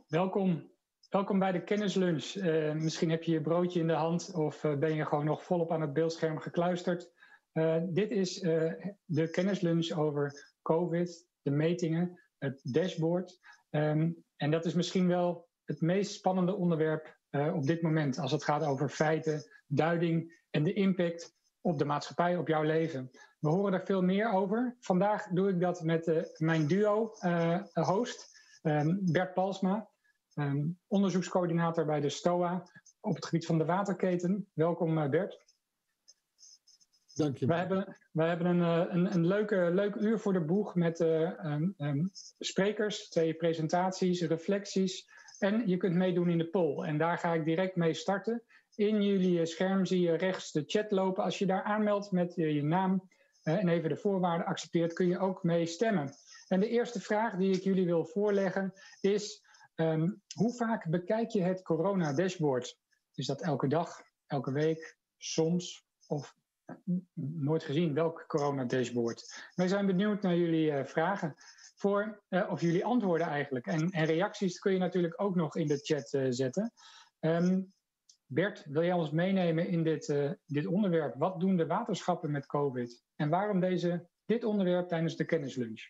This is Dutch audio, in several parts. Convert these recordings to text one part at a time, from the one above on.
Welkom. Welkom bij de kennislunch. Misschien heb je je broodje in de hand of ben je gewoon nog volop aan het beeldscherm gekluisterd. Dit is de kennislunch over COVID, de metingen, het dashboard. En dat is misschien wel het meest spannende onderwerp op dit moment als het gaat over feiten, duiding en de impact op de maatschappij, op jouw leven. We horen daar veel meer over. Vandaag doe ik dat met mijn duo-host, Bert Palsma. Onderzoekscoördinator bij de STOA op het gebied van de waterketen. Welkom Bert. Dank je. We hebben een leuk uur voor de boeg met sprekers, 2 presentaties, reflecties en je kunt meedoen in de poll. En daar ga ik direct mee starten. In jullie scherm zie je rechts de chat lopen. Als je daar aanmeldt met je naam en even de voorwaarden accepteert, kun je ook mee stemmen. En de eerste vraag die ik jullie wil voorleggen is: hoe vaak bekijk je het corona-dashboard? Is dat elke dag, elke week, soms of nooit gezien? Welk corona-dashboard? Wij zijn benieuwd naar jullie vragen. Of jullie antwoorden eigenlijk. En reacties kun je natuurlijk ook nog in de chat zetten. Bert, wil jij ons meenemen in dit onderwerp? Wat doen de waterschappen met COVID? En waarom dit onderwerp tijdens de kennislunch?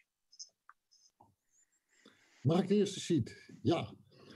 Mag ik de eerste sheet? Ja.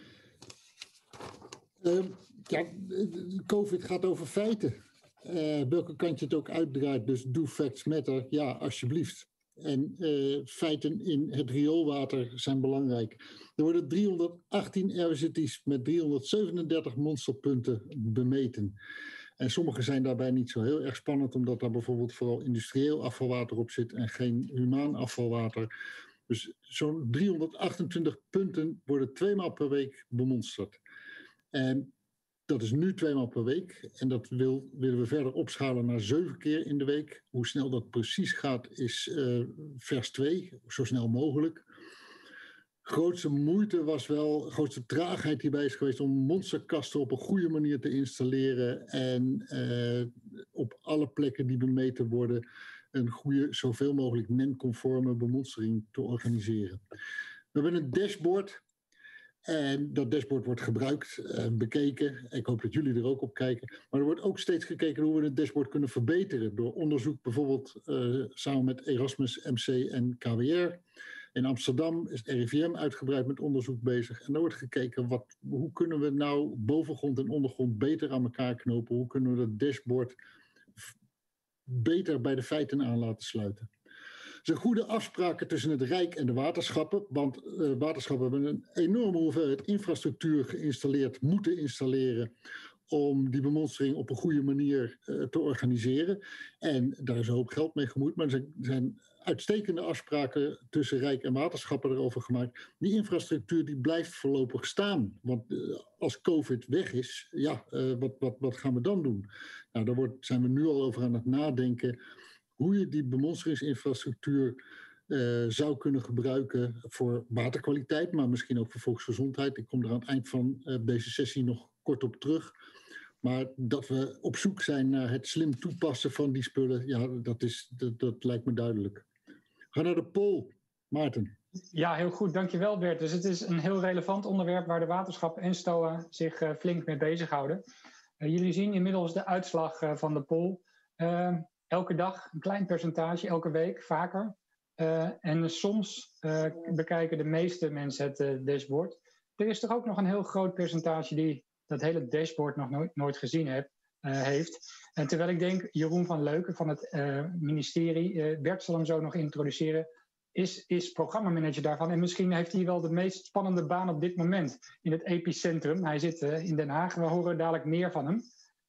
COVID gaat over feiten. Welke kant je het ook uitdraait, dus do facts matter, ja, alsjeblieft. En feiten in het rioolwater zijn belangrijk. Er worden 318 RWZ's met 337 monsterpunten bemeten. En sommige zijn daarbij niet zo heel erg spannend, omdat daar bijvoorbeeld vooral industrieel afvalwater op zit en geen humaan afvalwater. Dus zo'n 328 punten worden 2 maal per week bemonsterd. En dat is nu 2 maal per week. En dat willen we verder opschalen naar 7 keer in de week. Hoe snel dat precies gaat is vers 2, zo snel mogelijk. Grootste moeite was wel, grootste traagheid hierbij is geweest om monsterkasten op een goede manier te installeren. En op alle plekken die bemeten worden een goede, zoveel mogelijk NEN-conforme bemonstering te organiseren. We hebben een dashboard. En dat dashboard wordt gebruikt, bekeken. Ik hoop dat jullie er ook op kijken. Maar er wordt ook steeds gekeken hoe we het dashboard kunnen verbeteren. Door onderzoek bijvoorbeeld samen met Erasmus, MC en KWR. In Amsterdam is RIVM uitgebreid met onderzoek bezig. En daar wordt gekeken hoe kunnen we nou bovengrond en ondergrond beter aan elkaar knopen. Hoe kunnen we dat dashboard beter bij de feiten aan laten sluiten. Er zijn goede afspraken tussen het Rijk en de waterschappen, want waterschappen hebben een enorme hoeveelheid infrastructuur geïnstalleerd, moeten installeren om die bemonstering op een goede manier te organiseren. En daar is een hoop geld mee gemoeid, maar er zijn uitstekende afspraken tussen Rijk en waterschappen erover gemaakt. Die infrastructuur die blijft voorlopig staan, want als COVID weg is, ja, wat gaan we dan doen? Nou, daar zijn we nu al over aan het nadenken hoe je die bemonsteringsinfrastructuur zou kunnen gebruiken voor waterkwaliteit, maar misschien ook voor volksgezondheid. Ik kom er aan het eind van deze sessie nog kort op terug. Maar dat we op zoek zijn naar het slim toepassen van die spullen, ja, dat lijkt me duidelijk. Ga naar de poll, Maarten. Ja, heel goed. Dankjewel Bert. Dus het is een heel relevant onderwerp waar de waterschap en STOA zich flink mee bezighouden. Jullie zien inmiddels de uitslag van de poll. Elke dag een klein percentage, elke week vaker. En soms bekijken de meeste mensen het dashboard. Er is toch ook nog een heel groot percentage die dat hele dashboard nog nooit gezien heeft. En terwijl ik denk, Jeroen van Leuken van het ministerie, Bert zal hem zo nog introduceren, is programmamanager daarvan. En misschien heeft hij wel de meest spannende baan op dit moment in het epicentrum. Hij zit in Den Haag, we horen dadelijk meer van hem.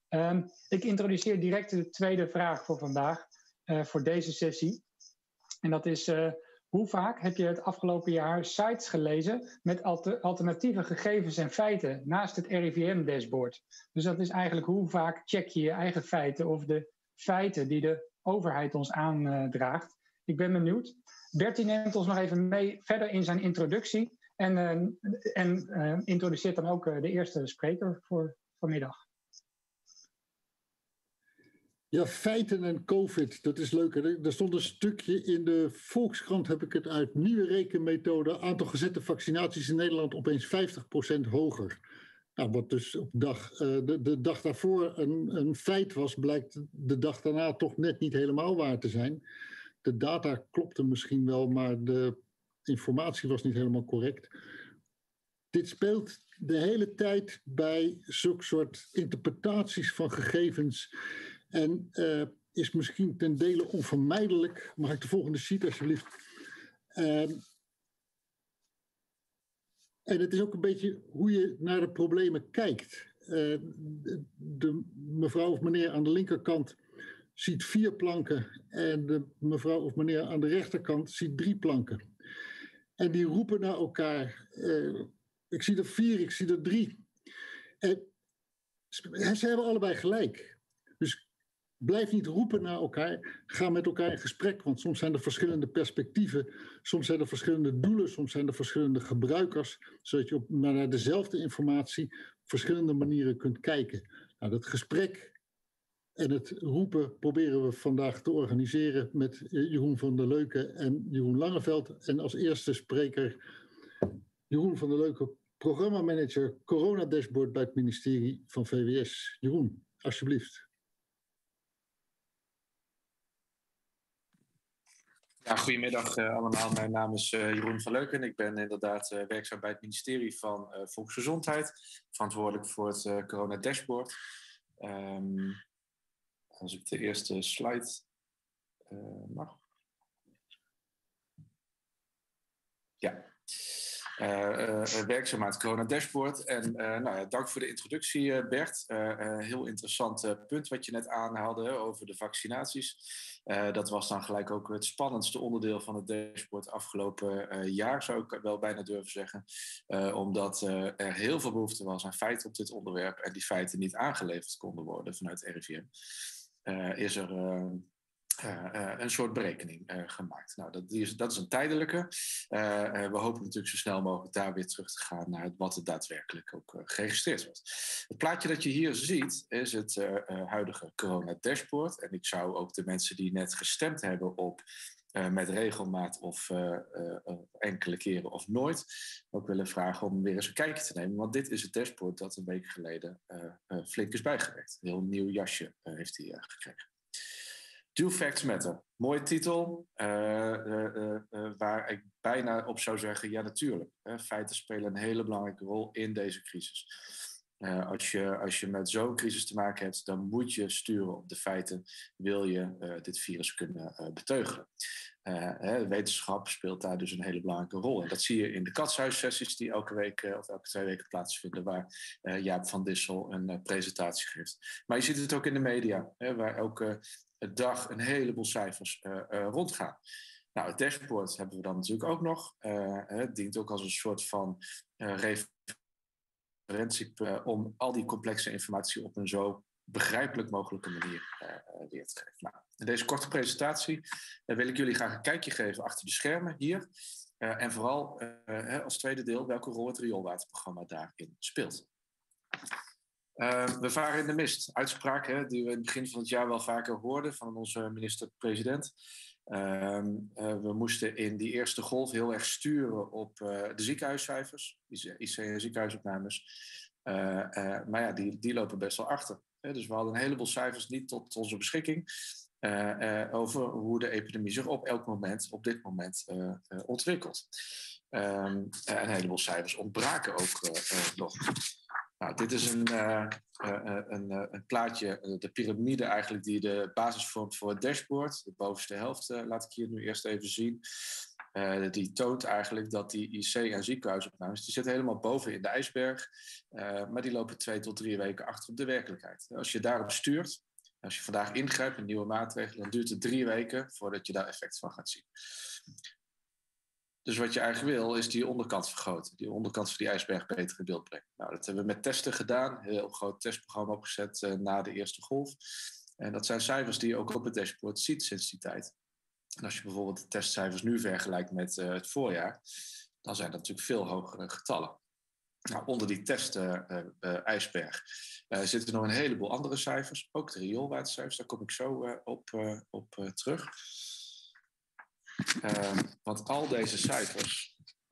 Ik introduceer direct de tweede vraag voor vandaag, voor deze sessie. En dat is, hoe vaak heb je het afgelopen jaar sites gelezen met alternatieve gegevens en feiten naast het RIVM-dashboard? Dus dat is eigenlijk hoe vaak check je je eigen feiten of de feiten die de overheid ons aandraagt. Ik ben benieuwd. Bertie neemt ons nog even mee verder in zijn introductie en introduceert dan ook de eerste spreker voor vanmiddag. Ja, feiten en COVID, dat is leuk. Er stond een stukje in de Volkskrant, heb ik het uit, nieuwe rekenmethode, aantal gezette vaccinaties in Nederland opeens 50% hoger. Nou, wat dus op de dag daarvoor een feit was, blijkt de dag daarna toch net niet helemaal waar te zijn. De data klopte misschien wel, maar de informatie was niet helemaal correct. Dit speelt de hele tijd bij zulke soort interpretaties van gegevens en is misschien ten dele onvermijdelijk. Mag ik de volgende sheet alsjeblieft? En het is ook een beetje hoe je naar de problemen kijkt. De mevrouw of meneer aan de linkerkant ziet 4 planken en de mevrouw of meneer aan de rechterkant ziet 3 planken. En die roepen naar elkaar, ik zie er 4, ik zie er 3. Ze hebben allebei gelijk. Dus blijf niet roepen naar elkaar, ga met elkaar in gesprek, want soms zijn er verschillende perspectieven, soms zijn er verschillende doelen, soms zijn er verschillende gebruikers, zodat je naar dezelfde informatie op verschillende manieren kunt kijken. Nou, dat gesprek en het roepen proberen we vandaag te organiseren met Jeroen van der Leuken en Jeroen Langeveld. En als eerste spreker Jeroen van der Leuken, programmamanager Corona Dashboard bij het ministerie van VWS. Jeroen, alsjeblieft. Ja, goedemiddag allemaal. Mijn naam is Jeroen van Leuken. Ik ben inderdaad werkzaam bij het ministerie van Volksgezondheid. Verantwoordelijk voor het Corona Dashboard. Als ik de eerste slide mag. Ja. Werkzaam aan het Corona Dashboard. En dank voor de introductie, Bert. Heel interessant punt wat je net aanhaalde over de vaccinaties. Dat was dan gelijk ook het spannendste onderdeel van het dashboard afgelopen jaar, zou ik wel bijna durven zeggen. Omdat er heel veel behoefte was aan feiten op dit onderwerp en die feiten niet aangeleverd konden worden vanuit RIVM. Is er een soort berekening gemaakt. Nou, dat is een tijdelijke. We hopen natuurlijk zo snel mogelijk daar weer terug te gaan naar wat er daadwerkelijk ook geregistreerd wordt. Het plaatje dat je hier ziet is het huidige Corona Dashboard. En ik zou ook de mensen die net gestemd hebben op met regelmaat of enkele keren of nooit ook willen vragen om weer eens een kijkje te nemen. Want dit is het dashboard dat een week geleden flink is bijgewerkt. Een heel nieuw jasje heeft hij gekregen. Do Facts Matter. Mooie titel, waar ik bijna op zou zeggen, ja natuurlijk. Feiten spelen een hele belangrijke rol in deze crisis. Als je met zo'n crisis te maken hebt, dan moet je sturen op de feiten, wil je dit virus kunnen beteugelen. Wetenschap speelt daar dus een hele belangrijke rol in. Dat zie je in de katshuissessies die elke week of elke 2 weken plaatsvinden, waar Jaap van Dissel een presentatie geeft. Maar je ziet het ook in de media, waar elke dag een heleboel cijfers rondgaan. Nou, het dashboard hebben we dan natuurlijk ook nog. Het dient ook als een soort van referentie om al die complexe informatie op een zo begrijpelijk mogelijke manier weer te geven. Nou, in deze korte presentatie wil ik jullie graag een kijkje geven achter de schermen hier. En vooral als tweede deel welke rol het rioolwaterprogramma daarin speelt. We varen in de mist. Uitspraak die we in het begin van het jaar wel vaker hoorden van onze minister-president. We moesten in die eerste golf heel erg sturen op de ziekenhuiscijfers, IC en ziekenhuisopnames. Maar ja, die lopen best wel achter. Dus we hadden een heleboel cijfers niet tot onze beschikking over hoe de epidemie zich op dit moment ontwikkelt. Een heleboel cijfers ontbraken ook nog. Nou, dit is een plaatje, de piramide eigenlijk die de basis vormt voor het dashboard. De bovenste helft laat ik hier nu eerst even zien. Die toont eigenlijk dat die IC- en ziekenhuisopnames, die zitten helemaal boven in de ijsberg. Maar die lopen 2 tot 3 weken achter op de werkelijkheid. Als je daarop stuurt, als je vandaag ingrijpt met nieuwe maatregelen, dan duurt het 3 weken voordat je daar effect van gaat zien. Dus wat je eigenlijk wil, is die onderkant vergroten. Die onderkant van die ijsberg beter in beeld brengen. Nou, dat hebben we met testen gedaan. Een heel groot testprogramma opgezet na de eerste golf. En dat zijn cijfers die je ook op het dashboard ziet sinds die tijd. En als je bijvoorbeeld de testcijfers nu vergelijkt met het voorjaar, dan zijn dat natuurlijk veel hogere getallen. Nou, onder die test-ijsberg zitten nog een heleboel andere cijfers. Ook de rioolwatercijfers, daar kom ik zo op terug. Want al deze cijfers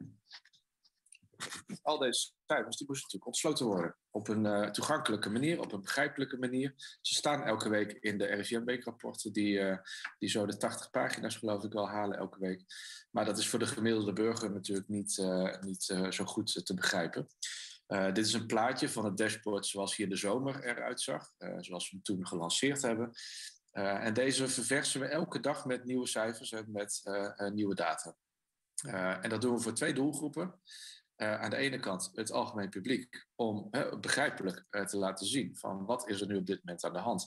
die moesten natuurlijk ontsloten worden. Op een toegankelijke manier, op een begrijpelijke manier. Ze staan elke week in de RIVM-weekrapporten, die zo de 80 pagina's geloof ik wel halen elke week. Maar dat is voor de gemiddelde burger natuurlijk niet zo goed te begrijpen. Dit is een plaatje van het dashboard zoals hij in de zomer eruit zag. Zoals we hem toen gelanceerd hebben. En deze verversen we elke dag met nieuwe cijfers en met nieuwe data. En dat doen we voor 2 doelgroepen. Aan de ene kant het algemeen publiek, om begrijpelijk te laten zien van wat is er nu op dit moment aan de hand.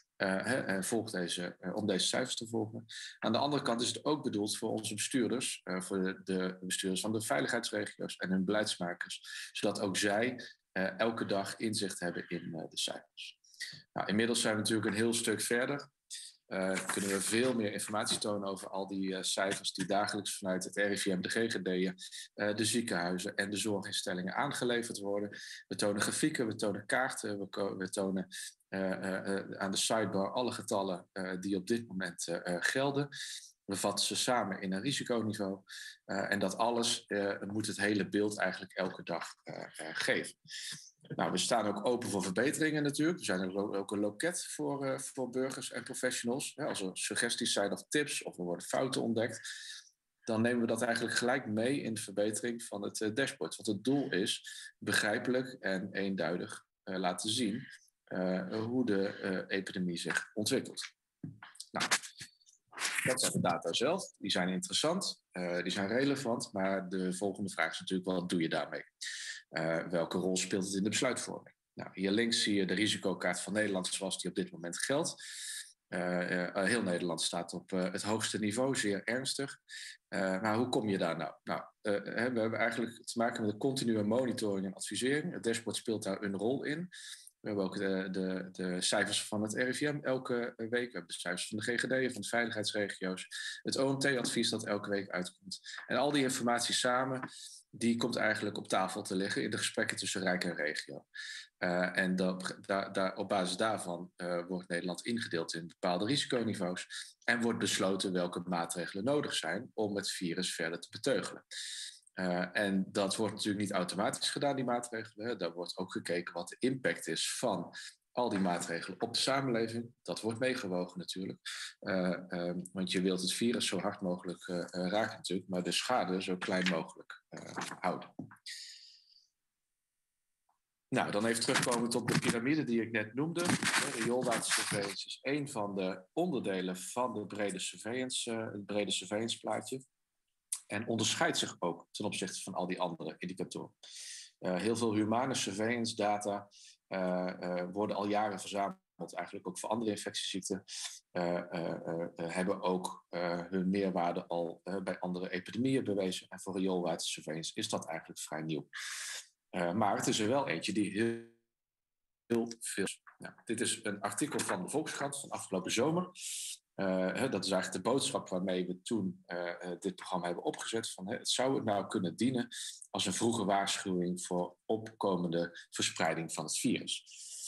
Om deze cijfers te volgen. Aan de andere kant is het ook bedoeld voor onze bestuurders, voor de bestuurders van de veiligheidsregio's en hun beleidsmakers, zodat ook zij elke dag inzicht hebben in de cijfers. Nou, inmiddels zijn we natuurlijk een heel stuk verder. Kunnen we veel meer informatie tonen over al die cijfers die dagelijks vanuit het RIVM, de GGD'en, de ziekenhuizen en de zorginstellingen aangeleverd worden. We tonen grafieken, we tonen kaarten, we tonen aan de sidebar alle getallen die op dit moment gelden. We vatten ze samen in een risiconiveau. En dat alles moet het hele beeld eigenlijk elke dag geven. Nou, we staan ook open voor verbeteringen natuurlijk. We zijn ook een loket voor burgers en professionals. Als er suggesties zijn of tips of er worden fouten ontdekt, dan nemen we dat eigenlijk gelijk mee in de verbetering van het dashboard. Want het doel is begrijpelijk en eenduidig laten zien hoe de epidemie zich ontwikkelt. Nou, dat zijn de data zelf. Die zijn interessant, die zijn relevant, maar de volgende vraag is natuurlijk, wat doe je daarmee? Welke rol speelt het in de besluitvorming? Nou, hier links zie je de risicokaart van Nederland zoals die op dit moment geldt. Heel Nederland staat op het hoogste niveau, zeer ernstig. Maar hoe kom je daar nou? We hebben eigenlijk te maken met een continue monitoring en advisering. Het dashboard speelt daar een rol in. We hebben ook de cijfers van het RIVM elke week. We hebben de cijfers van de GGD, van de veiligheidsregio's. Het OMT-advies dat elke week uitkomt. En al die informatie samen, die komt eigenlijk op tafel te liggen in de gesprekken tussen Rijk en regio. En op basis daarvan wordt Nederland ingedeeld in bepaalde risiconiveaus en wordt besloten welke maatregelen nodig zijn om het virus verder te beteugelen. En dat wordt natuurlijk niet automatisch gedaan, die maatregelen. Daar wordt ook gekeken wat de impact is van al die maatregelen op de samenleving. Dat wordt meegewogen natuurlijk. Want je wilt het virus zo hard mogelijk raken natuurlijk, maar de schade zo klein mogelijk houden. Nou, dan even terugkomen op de piramide die ik net noemde. Rioolwatersurveillance is één van de onderdelen van de brede surveillance, het brede surveillance plaatje. En onderscheidt zich ook ten opzichte van al die andere indicatoren. Heel veel humane surveillance data worden al jaren verzameld, eigenlijk ook voor andere infectieziekten. Hebben ook hun meerwaarde al bij andere epidemieën bewezen. En voor rioolwatersurveillance is dat eigenlijk vrij nieuw. Maar het is er wel eentje die heel veel... Nou, dit is een artikel van de Volkskrant van afgelopen zomer. Dat is eigenlijk de boodschap waarmee we toen dit programma hebben opgezet. Van, het zou het nou kunnen dienen als een vroege waarschuwing voor opkomende verspreiding van het virus.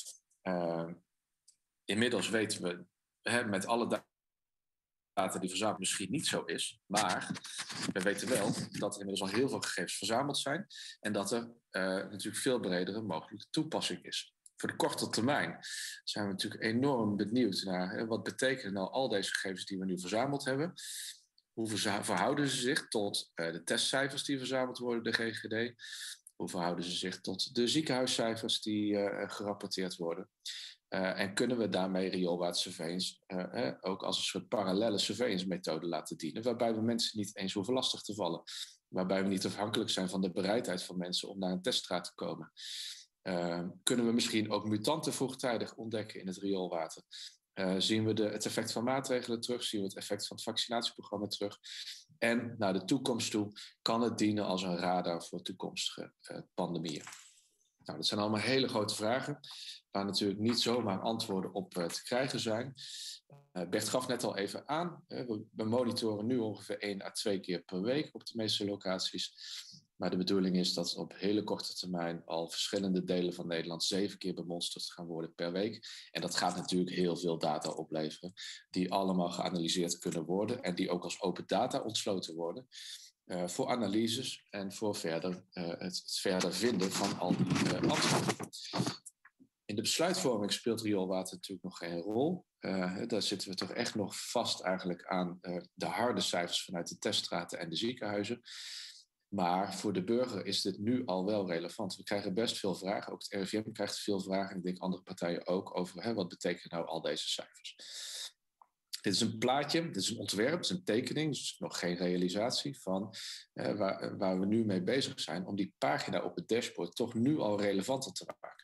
Inmiddels weten we met alle data die verzameld misschien niet zo is. Maar we weten wel dat er inmiddels al heel veel gegevens verzameld zijn. En dat er natuurlijk veel bredere mogelijke toepassing is. Voor de korte termijn zijn we natuurlijk enorm benieuwd naar wat betekenen nou al deze gegevens die we nu verzameld hebben. Hoe verhouden ze zich tot de testcijfers die verzameld worden, de GGD? Hoe verhouden ze zich tot de ziekenhuiscijfers die gerapporteerd worden? En kunnen we daarmee rioolwatersurveillance ook als een soort parallelle surveillance methode laten dienen, waarbij we mensen niet eens hoeven lastig te vallen. Waarbij we niet afhankelijk zijn van de bereidheid van mensen om naar een teststraat te komen. Kunnen we misschien ook mutanten vroegtijdig ontdekken in het rioolwater? Zien we het effect van maatregelen terug? Zien we het effect van het vaccinatieprogramma terug? En naar de toekomst toe kan het dienen als een radar voor toekomstige pandemieën. Nou, dat zijn allemaal hele grote vragen, waar natuurlijk niet zomaar antwoorden op te krijgen zijn. Bert gaf net al even aan, we monitoren nu ongeveer 1 à 2 keer per week op de meeste locaties. Maar de bedoeling is dat op hele korte termijn al verschillende delen van Nederland 7 keer bemonsterd gaan worden per week. En dat gaat natuurlijk heel veel data opleveren, die allemaal geanalyseerd kunnen worden en die ook als open data ontsloten worden. Voor analyses en voor het verder vinden van al die antwoorden. In de besluitvorming speelt rioolwater natuurlijk nog geen rol. Daar zitten we toch echt nog vast eigenlijk aan de harde cijfers vanuit de teststraten en de ziekenhuizen. Maar voor de burger is dit nu al wel relevant. We krijgen best veel vragen. Ook het RIVM krijgt veel vragen. En ik denk andere partijen ook over wat betekenen nou al deze cijfers. Dit is een plaatje, dit is een ontwerp, dit is een tekening. Dus nog geen realisatie van waar we nu mee bezig zijn. Om die pagina op het dashboard toch nu al relevanter te maken.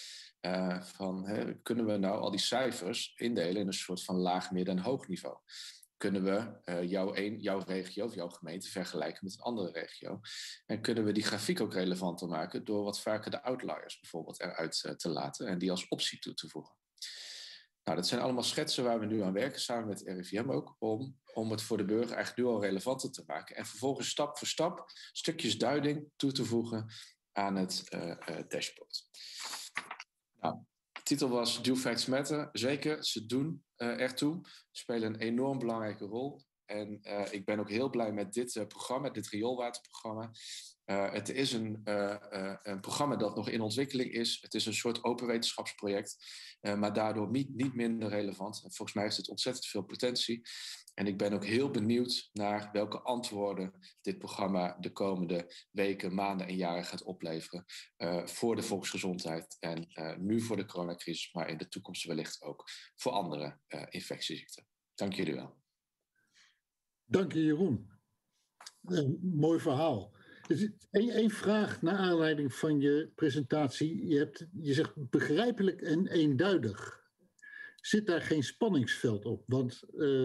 Kunnen we nou al die cijfers indelen in een soort van laag, midden- en hoog niveau? Kunnen we jouw regio of jouw gemeente vergelijken met een andere regio? En kunnen we die grafiek ook relevanter maken door wat vaker de outliers bijvoorbeeld eruit te laten en die als optie toe te voegen? Nou, dat zijn allemaal schetsen waar we nu aan werken, samen met RIVM ook, om het voor de burger eigenlijk nu al relevanter te maken. En vervolgens stap voor stap stukjes duiding toe te voegen aan het dashboard. Nou, de titel was Do Facts Matter. Zeker, ze doen ertoe. Spelen een enorm belangrijke rol. En ik ben ook heel blij met dit programma, dit rioolwaterprogramma. Het is een programma dat nog in ontwikkeling is. Het is een soort open wetenschapsproject, maar daardoor niet minder relevant. En volgens mij heeft het ontzettend veel potentie. En ik ben ook heel benieuwd naar welke antwoorden dit programma de komende weken, maanden en jaren gaat opleveren voor de volksgezondheid. En nu voor de coronacrisis, maar in de toekomst wellicht ook voor andere infectieziekten. Dank jullie wel. Dank je, Jeroen. Mooi verhaal. Eén vraag naar aanleiding van je presentatie. Je zegt begrijpelijk en eenduidig. Zit daar geen spanningsveld op? Want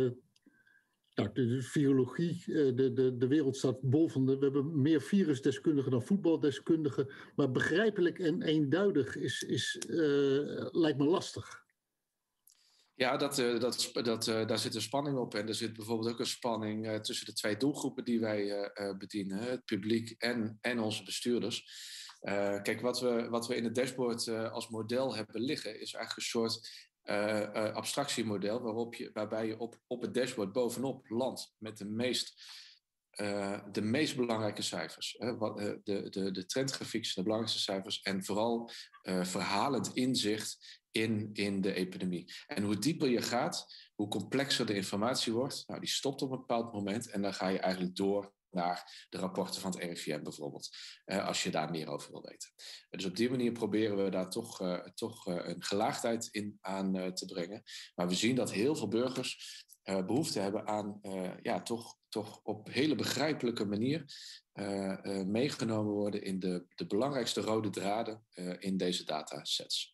de virologie, de wereld staat bol van we hebben meer virusdeskundigen dan voetbaldeskundigen. Maar begrijpelijk en eenduidig lijkt me lastig. Ja, daar zit een spanning op. En er zit bijvoorbeeld ook een spanning tussen de twee doelgroepen die wij bedienen. Het publiek en onze bestuurders. Kijk, wat we in het dashboard als model hebben liggen, is eigenlijk een soort abstractiemodel waarbij je op het dashboard bovenop landt met de meest belangrijke cijfers. De trendgrafiek zijn de belangrijkste cijfers en vooral verhalend inzicht in de epidemie. En hoe dieper je gaat, hoe complexer de informatie wordt. Nou, die stopt op een bepaald moment en dan ga je eigenlijk door naar de rapporten van het RIVM bijvoorbeeld, als je daar meer over wil weten. Dus op die manier proberen we daar toch een gelaagdheid in aan te brengen. Maar we zien dat heel veel burgers behoefte hebben aan toch op hele begrijpelijke manier meegenomen worden in de belangrijkste rode draden in deze datasets.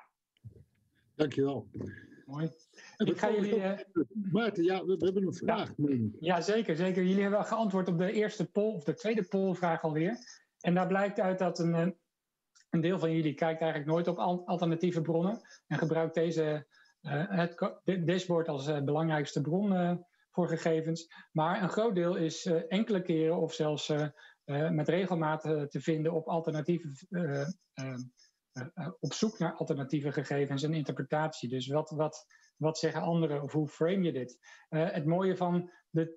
Dankjewel. Mooi. Ik ga jullie... Maarten, ja, we hebben een vraag. Ja, zeker. Jullie hebben geantwoord op de eerste poll, of de tweede pollvraag alweer. En daar blijkt uit dat een deel van jullie kijkt eigenlijk nooit op alternatieve bronnen. En gebruikt het dashboard als belangrijkste bron voor gegevens. Maar een groot deel is enkele keren of zelfs met regelmaat te vinden op alternatieve... op zoek naar alternatieve gegevens en interpretatie. Dus wat zeggen anderen of hoe frame je dit? Het mooie van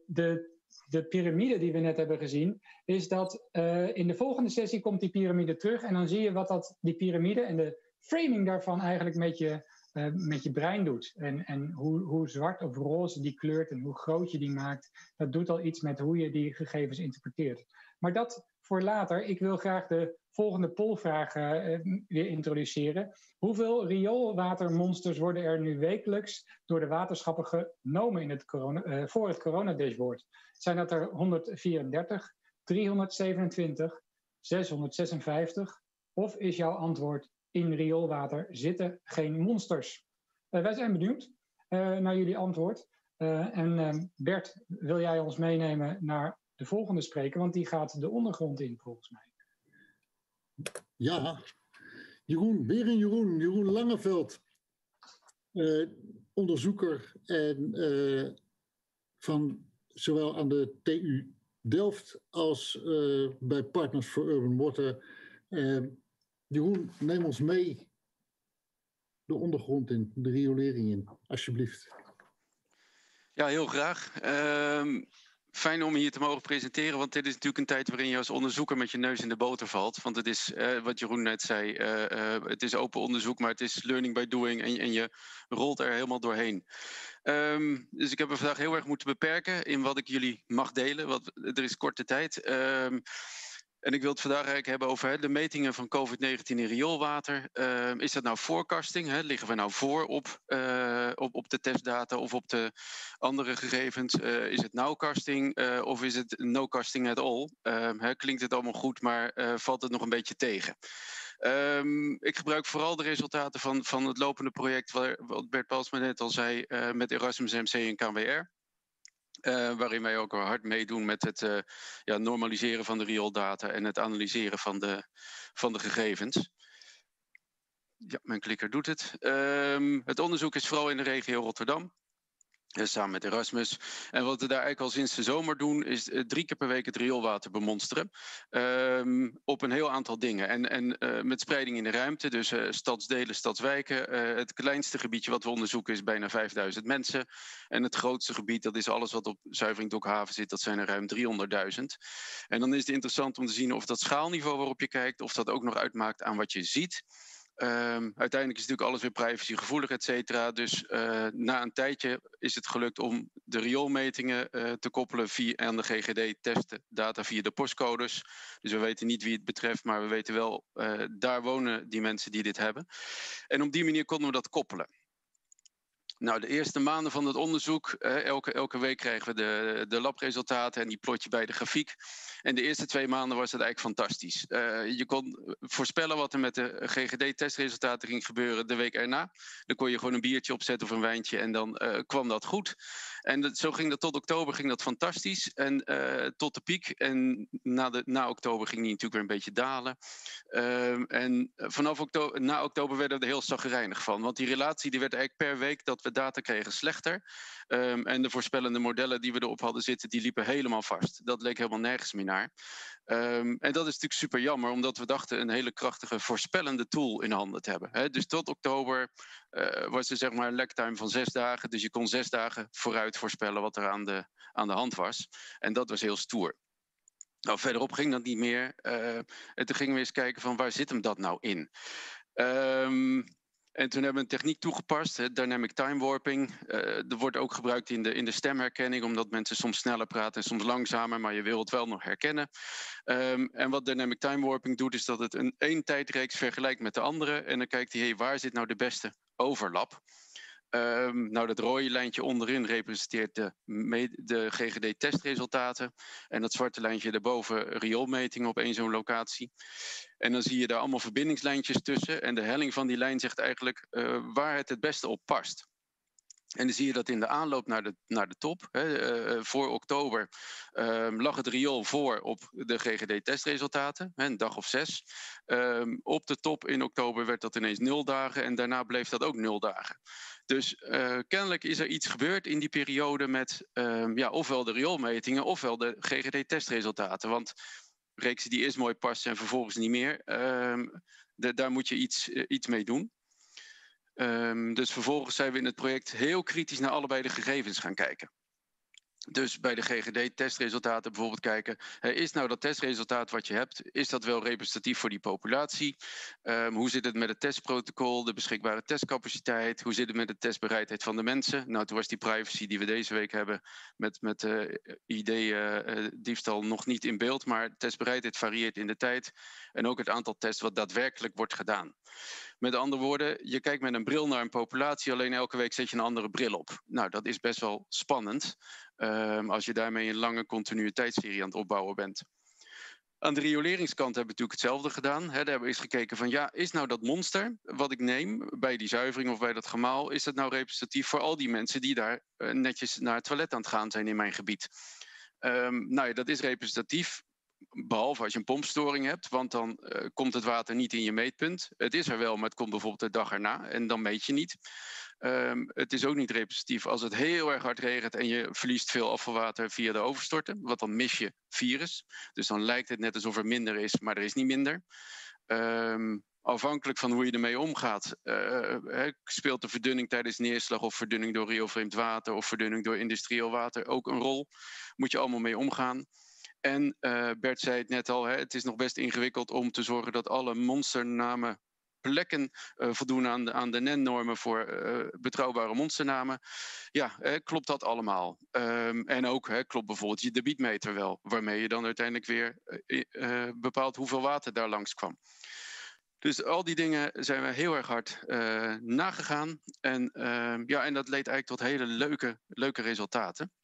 de piramide die we net hebben gezien, is dat in de volgende sessie komt die piramide terug en dan zie je wat die piramide en de framing daarvan eigenlijk met je brein doet. En hoe zwart of roze die kleurt en hoe groot je die maakt, dat doet al iets met hoe je die gegevens interpreteert. Maar dat voor later. Ik wil graag de volgende pollvraag weer introduceren. Hoeveel rioolwatermonsters worden er nu wekelijks door de waterschappen genomen voor het coronadashboard? Zijn dat er 134, 327, 656? Of is jouw antwoord in rioolwater zitten geen monsters? Wij zijn benieuwd naar jullie antwoord. Bert, wil jij ons meenemen naar de volgende spreker? Want die gaat de ondergrond in, volgens mij. Ja, Jeroen Langeveld, onderzoeker en van zowel aan de TU Delft als bij Partners for Urban Water. Jeroen, neem ons mee de ondergrond in, de riolering in, alsjeblieft. Ja, heel graag. Fijn om hier te mogen presenteren, want dit is natuurlijk een tijd waarin je als onderzoeker met je neus in de boter valt. Want het is, wat Jeroen net zei, het is open onderzoek, maar het is learning by doing en je rolt er helemaal doorheen. Dus ik heb me vandaag heel erg moeten beperken in wat ik jullie mag delen, want er is korte tijd. En ik wil het vandaag eigenlijk hebben over de metingen van COVID-19 in rioolwater. Is dat nou forecasting? Liggen we nou voor op de testdata of op de andere gegevens? Is het nowcasting of is het no-casting at all? Klinkt het allemaal goed, maar valt het nog een beetje tegen? Ik gebruik vooral de resultaten van het lopende project, wat Bert Palsma net al zei, met Erasmus MC en KNWR. Waarin wij ook hard meedoen met het normaliseren van de riooldata en het analyseren van de gegevens. Ja, mijn klikker doet het. Het onderzoek is vooral in de regio Rotterdam. Samen met Erasmus. En wat we daar eigenlijk al sinds de zomer doen, is 3 keer per week het rioolwater bemonsteren. Op een heel aantal dingen. En met spreiding in de ruimte, dus stadsdelen, stadswijken. Het kleinste gebiedje wat we onderzoeken is bijna 5000 mensen. En het grootste gebied, dat is alles wat op zuivering Dokhaven zit, dat zijn er ruim 300.000. En dan is het interessant om te zien of dat schaalniveau waarop je kijkt, of dat ook nog uitmaakt aan wat je ziet. Uiteindelijk is natuurlijk alles weer privacygevoelig, et cetera. Dus na een tijdje is het gelukt om de rioolmetingen te koppelen aan de GGD-testdata via de postcodes. Dus we weten niet wie het betreft, maar we weten wel, daar wonen die mensen die dit hebben. En op die manier konden we dat koppelen. Nou, de eerste maanden van het onderzoek, elke week krijgen we de labresultaten en die plot je bij de grafiek. En de eerste 2 maanden was het eigenlijk fantastisch. Je kon voorspellen wat er met de GGD-testresultaten ging gebeuren de week erna. Dan kon je gewoon een biertje opzetten of een wijntje en dan kwam dat goed. En zo ging dat tot oktober, ging dat fantastisch. En tot de piek. En na oktober ging die natuurlijk weer een beetje dalen. En na oktober werden we er heel chagrijnig van. Want die relatie die werd eigenlijk per week dat we data kregen slechter. En de voorspellende modellen die we erop hadden zitten, die liepen helemaal vast. Dat leek helemaal nergens meer naar. En dat is natuurlijk super jammer, omdat we dachten een hele krachtige voorspellende tool in handen te hebben. Dus tot oktober was er zeg maar een lagtime van 6 dagen. Dus je kon 6 dagen vooruit voorspellen wat er aan de hand was. En dat was heel stoer. Nou, verderop ging dat niet meer. En toen gingen we eens kijken van waar zit hem dat nou in? En toen hebben we een techniek toegepast, dynamic time warping. Er wordt ook gebruikt in de stemherkenning, omdat mensen soms sneller praten en soms langzamer, maar je wil het wel nog herkennen. En wat dynamic time warping doet, is dat het één tijdreeks vergelijkt met de andere. En dan kijkt hij, waar zit nou de beste overlap? Nou, dat rode lijntje onderin representeert de GGD-testresultaten. En dat zwarte lijntje daarboven rioolmetingen op één zo'n locatie. En dan zie je daar allemaal verbindingslijntjes tussen. En de helling van die lijn zegt eigenlijk waar het beste op past. En dan zie je dat in de aanloop naar de top, voor oktober, lag het riool voor op de GGD-testresultaten, een dag of 6. Op de top in oktober werd dat ineens 0 dagen en daarna bleef dat ook 0 dagen. Dus kennelijk is er iets gebeurd in die periode met ofwel de rioolmetingen ofwel de GGD-testresultaten. Want reeksen die eerst mooi passen en vervolgens niet meer, daar moet je iets mee doen. Dus vervolgens zijn we in het project heel kritisch naar allebei de gegevens gaan kijken. Dus bij de GGD-testresultaten bijvoorbeeld kijken, is nou dat testresultaat wat je hebt, is dat wel representatief voor die populatie? Hoe zit het met het testprotocol, de beschikbare testcapaciteit? Hoe zit het met de testbereidheid van de mensen? Nou, toen was die privacy die we deze week hebben met ID-diefstal nog niet in beeld, maar testbereidheid varieert in de tijd en ook het aantal tests wat daadwerkelijk wordt gedaan. Met andere woorden, je kijkt met een bril naar een populatie, alleen elke week zet je een andere bril op. Nou, dat is best wel spannend als je daarmee een lange continuïteitsserie aan het opbouwen bent. Aan de rioleringskant hebben we natuurlijk hetzelfde gedaan. Daar hebben we eens gekeken van, is nou dat monster wat ik neem bij die zuivering of bij dat gemaal, is dat nou representatief voor al die mensen die daar netjes naar het toilet aan het gaan zijn in mijn gebied? Dat is representatief. behalve als je een pompstoring hebt, want dan komt het water niet in je meetpunt. Het is er wel, maar het komt bijvoorbeeld de dag erna en dan meet je niet. Het is ook niet representatief als het heel erg hard regent en je verliest veel afvalwater via de overstorten, want dan mis je virus. Dus dan lijkt het net alsof er minder is, maar er is niet minder. Afhankelijk van hoe je ermee omgaat, speelt de verdunning tijdens neerslag of verdunning door rioolvreemd water of verdunning door industrieel water ook een rol. Moet je allemaal mee omgaan. En Bert zei het net al, het is nog best ingewikkeld om te zorgen dat alle monsternamen plekken voldoen aan de NEN-normen voor betrouwbare monsternamen. Ja, klopt dat allemaal? En ook klopt bijvoorbeeld je debietmeter wel, waarmee je dan uiteindelijk weer bepaalt hoeveel water daar langs kwam. Dus al die dingen zijn we heel erg hard nagegaan. En dat leidt eigenlijk tot hele leuke resultaten.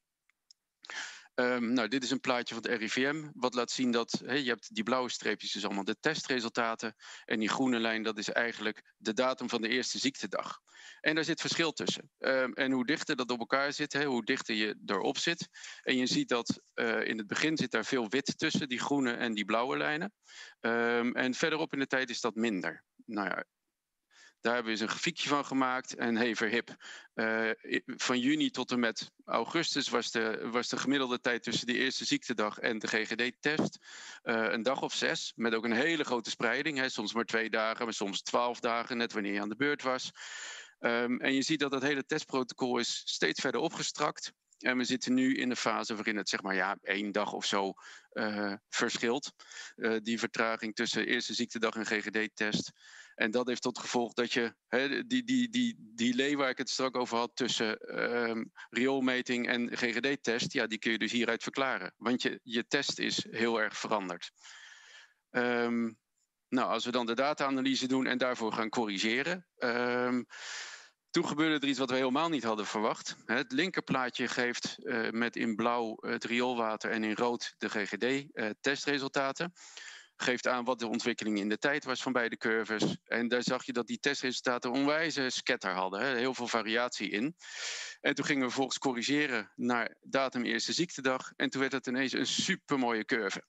Dit is een plaatje van het RIVM, wat laat zien dat je hebt die blauwe streepjes, dus allemaal de testresultaten. En die groene lijn, dat is eigenlijk de datum van de eerste ziektedag. En daar zit verschil tussen. En hoe dichter dat op elkaar zit, hoe dichter je erop zit. En je ziet dat in het begin zit daar veel wit tussen, die groene en die blauwe lijnen. En verderop in de tijd is dat minder. Nou ja, daar hebben we eens een grafiekje van gemaakt. En verhip. Van juni tot en met augustus was de gemiddelde tijd tussen de eerste ziektedag en de GGD-test een dag of 6. Met ook een hele grote spreiding. Soms maar 2 dagen, maar soms 12 dagen, net wanneer je aan de beurt was. En je ziet dat het hele testprotocol is steeds verder opgestrakt. En we zitten nu in de fase waarin het 1 dag of zo verschilt. Die vertraging tussen eerste ziektedag en GGD-test. En dat heeft tot gevolg dat je die delay waar ik het straks over had tussen rioolmeting en GGD-test, ja, die kun je dus hieruit verklaren. Want je test is heel erg veranderd. Als we dan de data-analyse doen en daarvoor gaan corrigeren. Toen gebeurde er iets wat we helemaal niet hadden verwacht. Het linkerplaatje geeft met in blauw het rioolwater en in rood de GGD-testresultaten. Geeft aan wat de ontwikkeling in de tijd was van beide curves. En daar zag je dat die testresultaten onwijze scatter hadden. Heel veel variatie in. En toen gingen we vervolgens corrigeren naar datum eerste ziektedag. En toen werd het ineens een supermooie curve.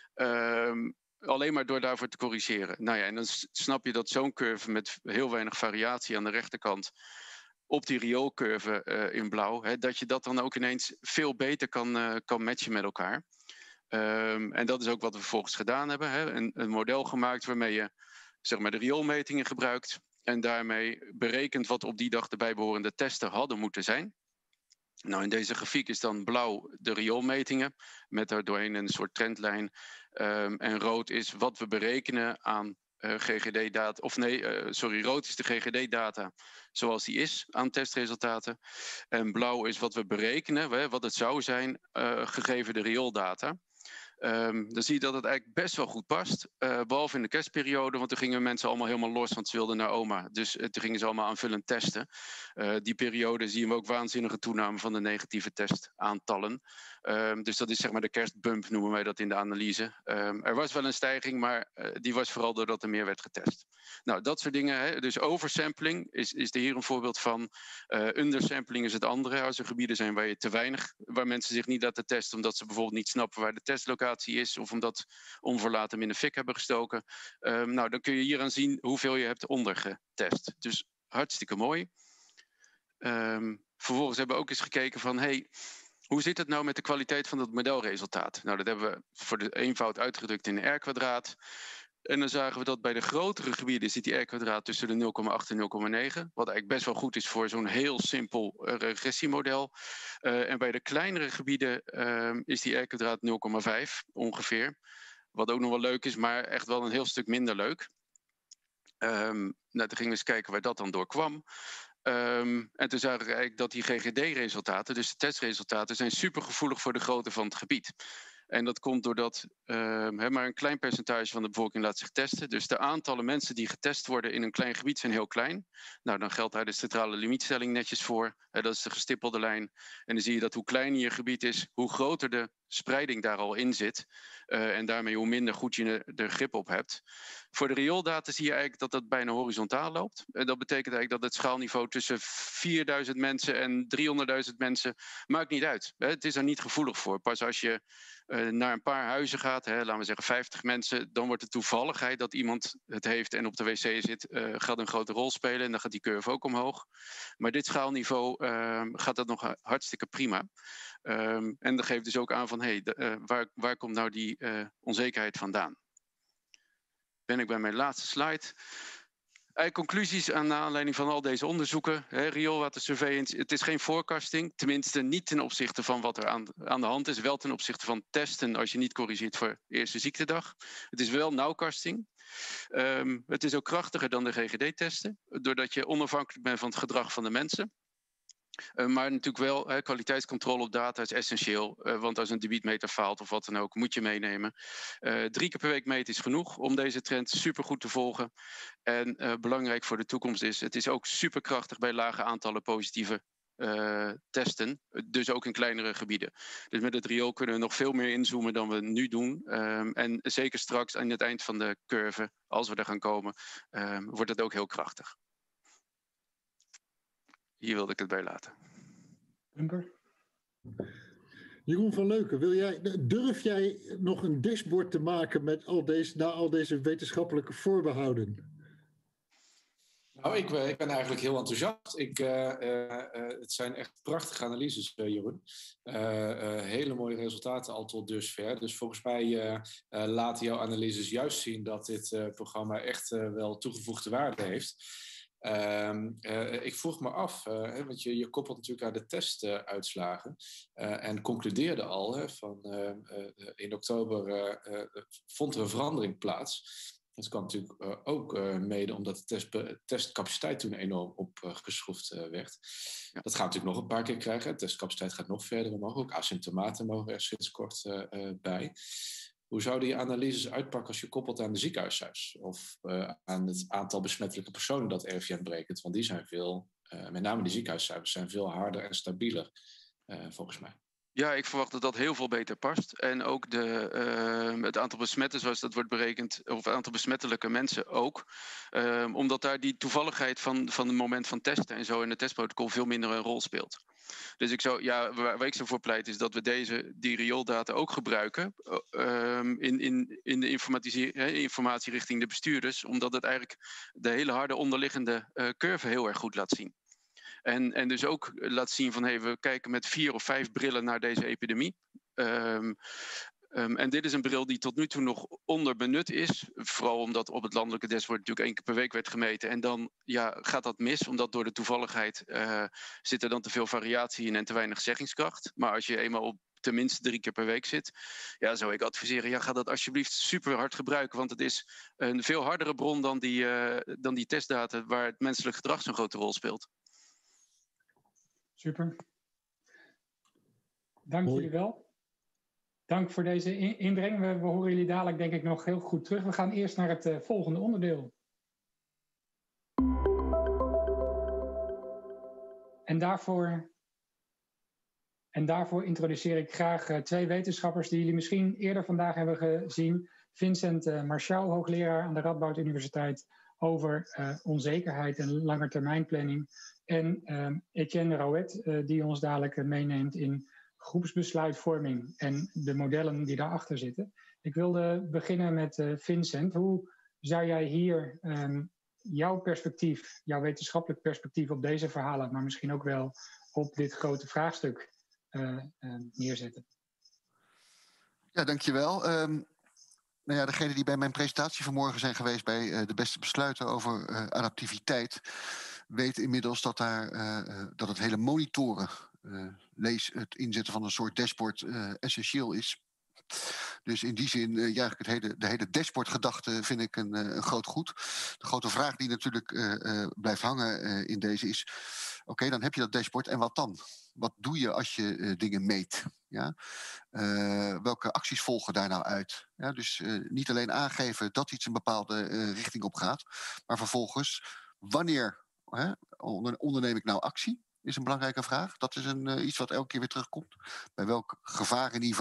Alleen maar door daarvoor te corrigeren. Nou ja, en dan snap je dat zo'n curve met heel weinig variatie aan de rechterkant op die rioolcurve in blauw, dat je dat dan ook ineens veel beter kan matchen met elkaar. En dat is ook wat we vervolgens gedaan hebben. Een model gemaakt waarmee je de rioolmetingen gebruikt en daarmee berekent wat op die dag de bijbehorende testen hadden moeten zijn. Nou, in deze grafiek is dan blauw de rioolmetingen met daardoorheen een soort trendlijn. En rood is wat we berekenen aan GGD-data. Rood is de GGD-data zoals die is aan testresultaten. En blauw is wat we berekenen, wat het zou zijn gegeven de riool-data. Dan zie je dat het eigenlijk best wel goed past. Behalve in de kerstperiode, want toen gingen mensen allemaal helemaal los, want ze wilden naar oma. Dus toen gingen ze allemaal aanvullend testen. Die periode zien we ook waanzinnige toename van de negatieve testaantallen. Dus dat is de kerstbump, noemen wij dat in de analyse. Er was wel een stijging, maar die was vooral doordat er meer werd getest. Nou, dat soort dingen. Dus oversampling is er hier een voorbeeld van. Undersampling is het andere. Als er gebieden zijn waar mensen zich niet laten testen, omdat ze bijvoorbeeld niet snappen waar de testlocatie is, of omdat onverlaten hem in de fik hebben gestoken. Dan kun je hier aan zien hoeveel je hebt ondergetest. Dus hartstikke mooi. Vervolgens hebben we ook eens gekeken van, hoe zit het nou met de kwaliteit van het modelresultaat? Nou, dat hebben we voor de eenvoud uitgedrukt in een R-kwadraat. En dan zagen we dat bij de grotere gebieden zit die R-kwadraat tussen de 0,8 en 0,9. Wat eigenlijk best wel goed is voor zo'n heel simpel regressiemodel. En bij de kleinere gebieden is die R-kwadraat 0,5 ongeveer. Wat ook nog wel leuk is, maar echt wel een heel stuk minder leuk. Toen gingen we eens kijken waar dat dan door kwam. En toen zagen we eigenlijk dat die GGD-resultaten, dus de testresultaten, zijn supergevoelig voor de grootte van het gebied. En dat komt doordat maar een klein percentage van de bevolking laat zich testen. Dus de aantallen mensen die getest worden in een klein gebied zijn heel klein. Nou, dan geldt daar de centrale limietstelling netjes voor. Dat is de gestippelde lijn. En dan zie je dat hoe kleiner je gebied is, hoe groter de spreiding daar al in zit. En daarmee hoe minder goed je er grip op hebt. Voor de riool-data zie je eigenlijk dat dat bijna horizontaal loopt. En dat betekent eigenlijk dat het schaalniveau tussen 4.000 mensen en 300.000 mensen maakt niet uit. Het is er niet gevoelig voor. Pas als je naar een paar huizen gaat, laten we zeggen 50 mensen, dan wordt de toevalligheid dat iemand het heeft en op de wc zit, gaat een grote rol spelen en dan gaat die curve ook omhoog. Maar dit schaalniveau gaat dat nog hartstikke prima. En dat geeft dus ook aan van, waar komt nou die onzekerheid vandaan? Ben ik bij mijn laatste slide. Conclusies aan aanleiding van al deze onderzoeken. Rioolwater surveillance, het is geen forecasting. Tenminste niet ten opzichte van wat er aan de hand is. Wel ten opzichte van testen als je niet corrigeert voor eerste ziektedag. Het is wel nauwkasting. Het is ook krachtiger dan de GGD-testen. Doordat je onafhankelijk bent van het gedrag van de mensen. Maar natuurlijk wel, kwaliteitscontrole op data is essentieel. Want als een debietmeter faalt of wat dan ook, moet je meenemen. 3 keer per week meten is genoeg om deze trend supergoed te volgen. En belangrijk voor de toekomst is, het is ook superkrachtig bij lage aantallen positieve testen. Dus ook in kleinere gebieden. Dus met het riool kunnen we nog veel meer inzoomen dan we nu doen. En zeker straks aan het eind van de curve, als we er gaan komen, wordt het ook heel krachtig. Hier wilde ik het bij laten. Jeroen van Leuken, durf jij nog een dashboard te maken met al deze wetenschappelijke voorbehouden? Nou, ik ben eigenlijk heel enthousiast. Het zijn echt prachtige analyses, Jeroen. Hele mooie resultaten al tot dusver. Dus volgens mij laten jouw analyses juist zien dat dit programma echt wel toegevoegde waarde heeft. Ik vroeg me af, want je koppelt natuurlijk aan de testuitslagen en concludeerde al van in oktober vond er een verandering plaats. Dat kan natuurlijk ook mede omdat de testcapaciteit toen enorm opgeschroefd werd. Ja. Dat gaan we natuurlijk nog een paar keer krijgen. De testcapaciteit gaat nog verder omhoog. Ook asymptomaten mogen er sinds kort bij. Hoe zouden die analyses uitpakken als je koppelt aan de ziekenhuiscijfers? Of aan het aantal besmettelijke personen dat RIVM berekent? Want die zijn met name die ziekenhuiscijfers, zijn veel harder en stabieler, volgens mij. Ja, ik verwacht dat dat heel veel beter past. En ook het aantal besmetten, zoals dat wordt berekend, of het aantal besmettelijke mensen ook. Omdat daar die toevalligheid van het moment van testen en zo in het testprotocol veel minder een rol speelt. Dus waar ik zo voor pleit is dat we die riooldata ook gebruiken in de informatie richting de bestuurders. Omdat het eigenlijk de hele harde onderliggende curve heel erg goed laat zien. En dus ook laat zien van we kijken met 4 of 5 brillen naar deze epidemie. En dit is een bril die tot nu toe nog onderbenut is. Vooral omdat op het landelijke dashboard natuurlijk 1 keer per week werd gemeten. En dan gaat dat mis, omdat door de toevalligheid zit er dan te veel variatie in en te weinig zeggingskracht. Maar als je eenmaal op tenminste 3 keer per week zit, zou ik adviseren, ga dat alsjeblieft super hard gebruiken. Want het is een veel hardere bron dan die testdata waar het menselijk gedrag zo'n grote rol speelt. Super. Dank jullie wel. Dank voor deze inbreng. We horen jullie dadelijk denk ik nog heel goed terug. We gaan eerst naar het volgende onderdeel. En daarvoor introduceer ik graag 2 wetenschappers die jullie misschien eerder vandaag hebben gezien. Vincent Marchal, hoogleraar aan de Radboud Universiteit over onzekerheid en langetermijnplanning. En Etienne Rauet, die ons dadelijk meeneemt in groepsbesluitvorming en de modellen die daarachter zitten. Ik wilde beginnen met Vincent. Hoe zou jij hier jouw perspectief, jouw wetenschappelijk perspectief op deze verhalen, maar misschien ook wel op dit grote vraagstuk neerzetten? Ja, dankjewel. Degenen die bij mijn presentatie vanmorgen zijn geweest bij de beste besluiten over adaptiviteit, weten inmiddels dat het hele monitoren, lees het inzetten van een soort dashboard, essentieel is. Dus in die zin, de hele dashboardgedachte vind ik een groot goed. De grote vraag die natuurlijk blijft hangen in deze is, oké, dan heb je dat dashboard en wat dan? Wat doe je als je dingen meet? Ja? Welke acties volgen daar nou uit? Ja, dus niet alleen aangeven dat iets een bepaalde richting op gaat, maar vervolgens, wanneer onderneem ik nou actie? Is een belangrijke vraag. Dat is iets wat elke keer weer terugkomt. Bij welk gevarenniveau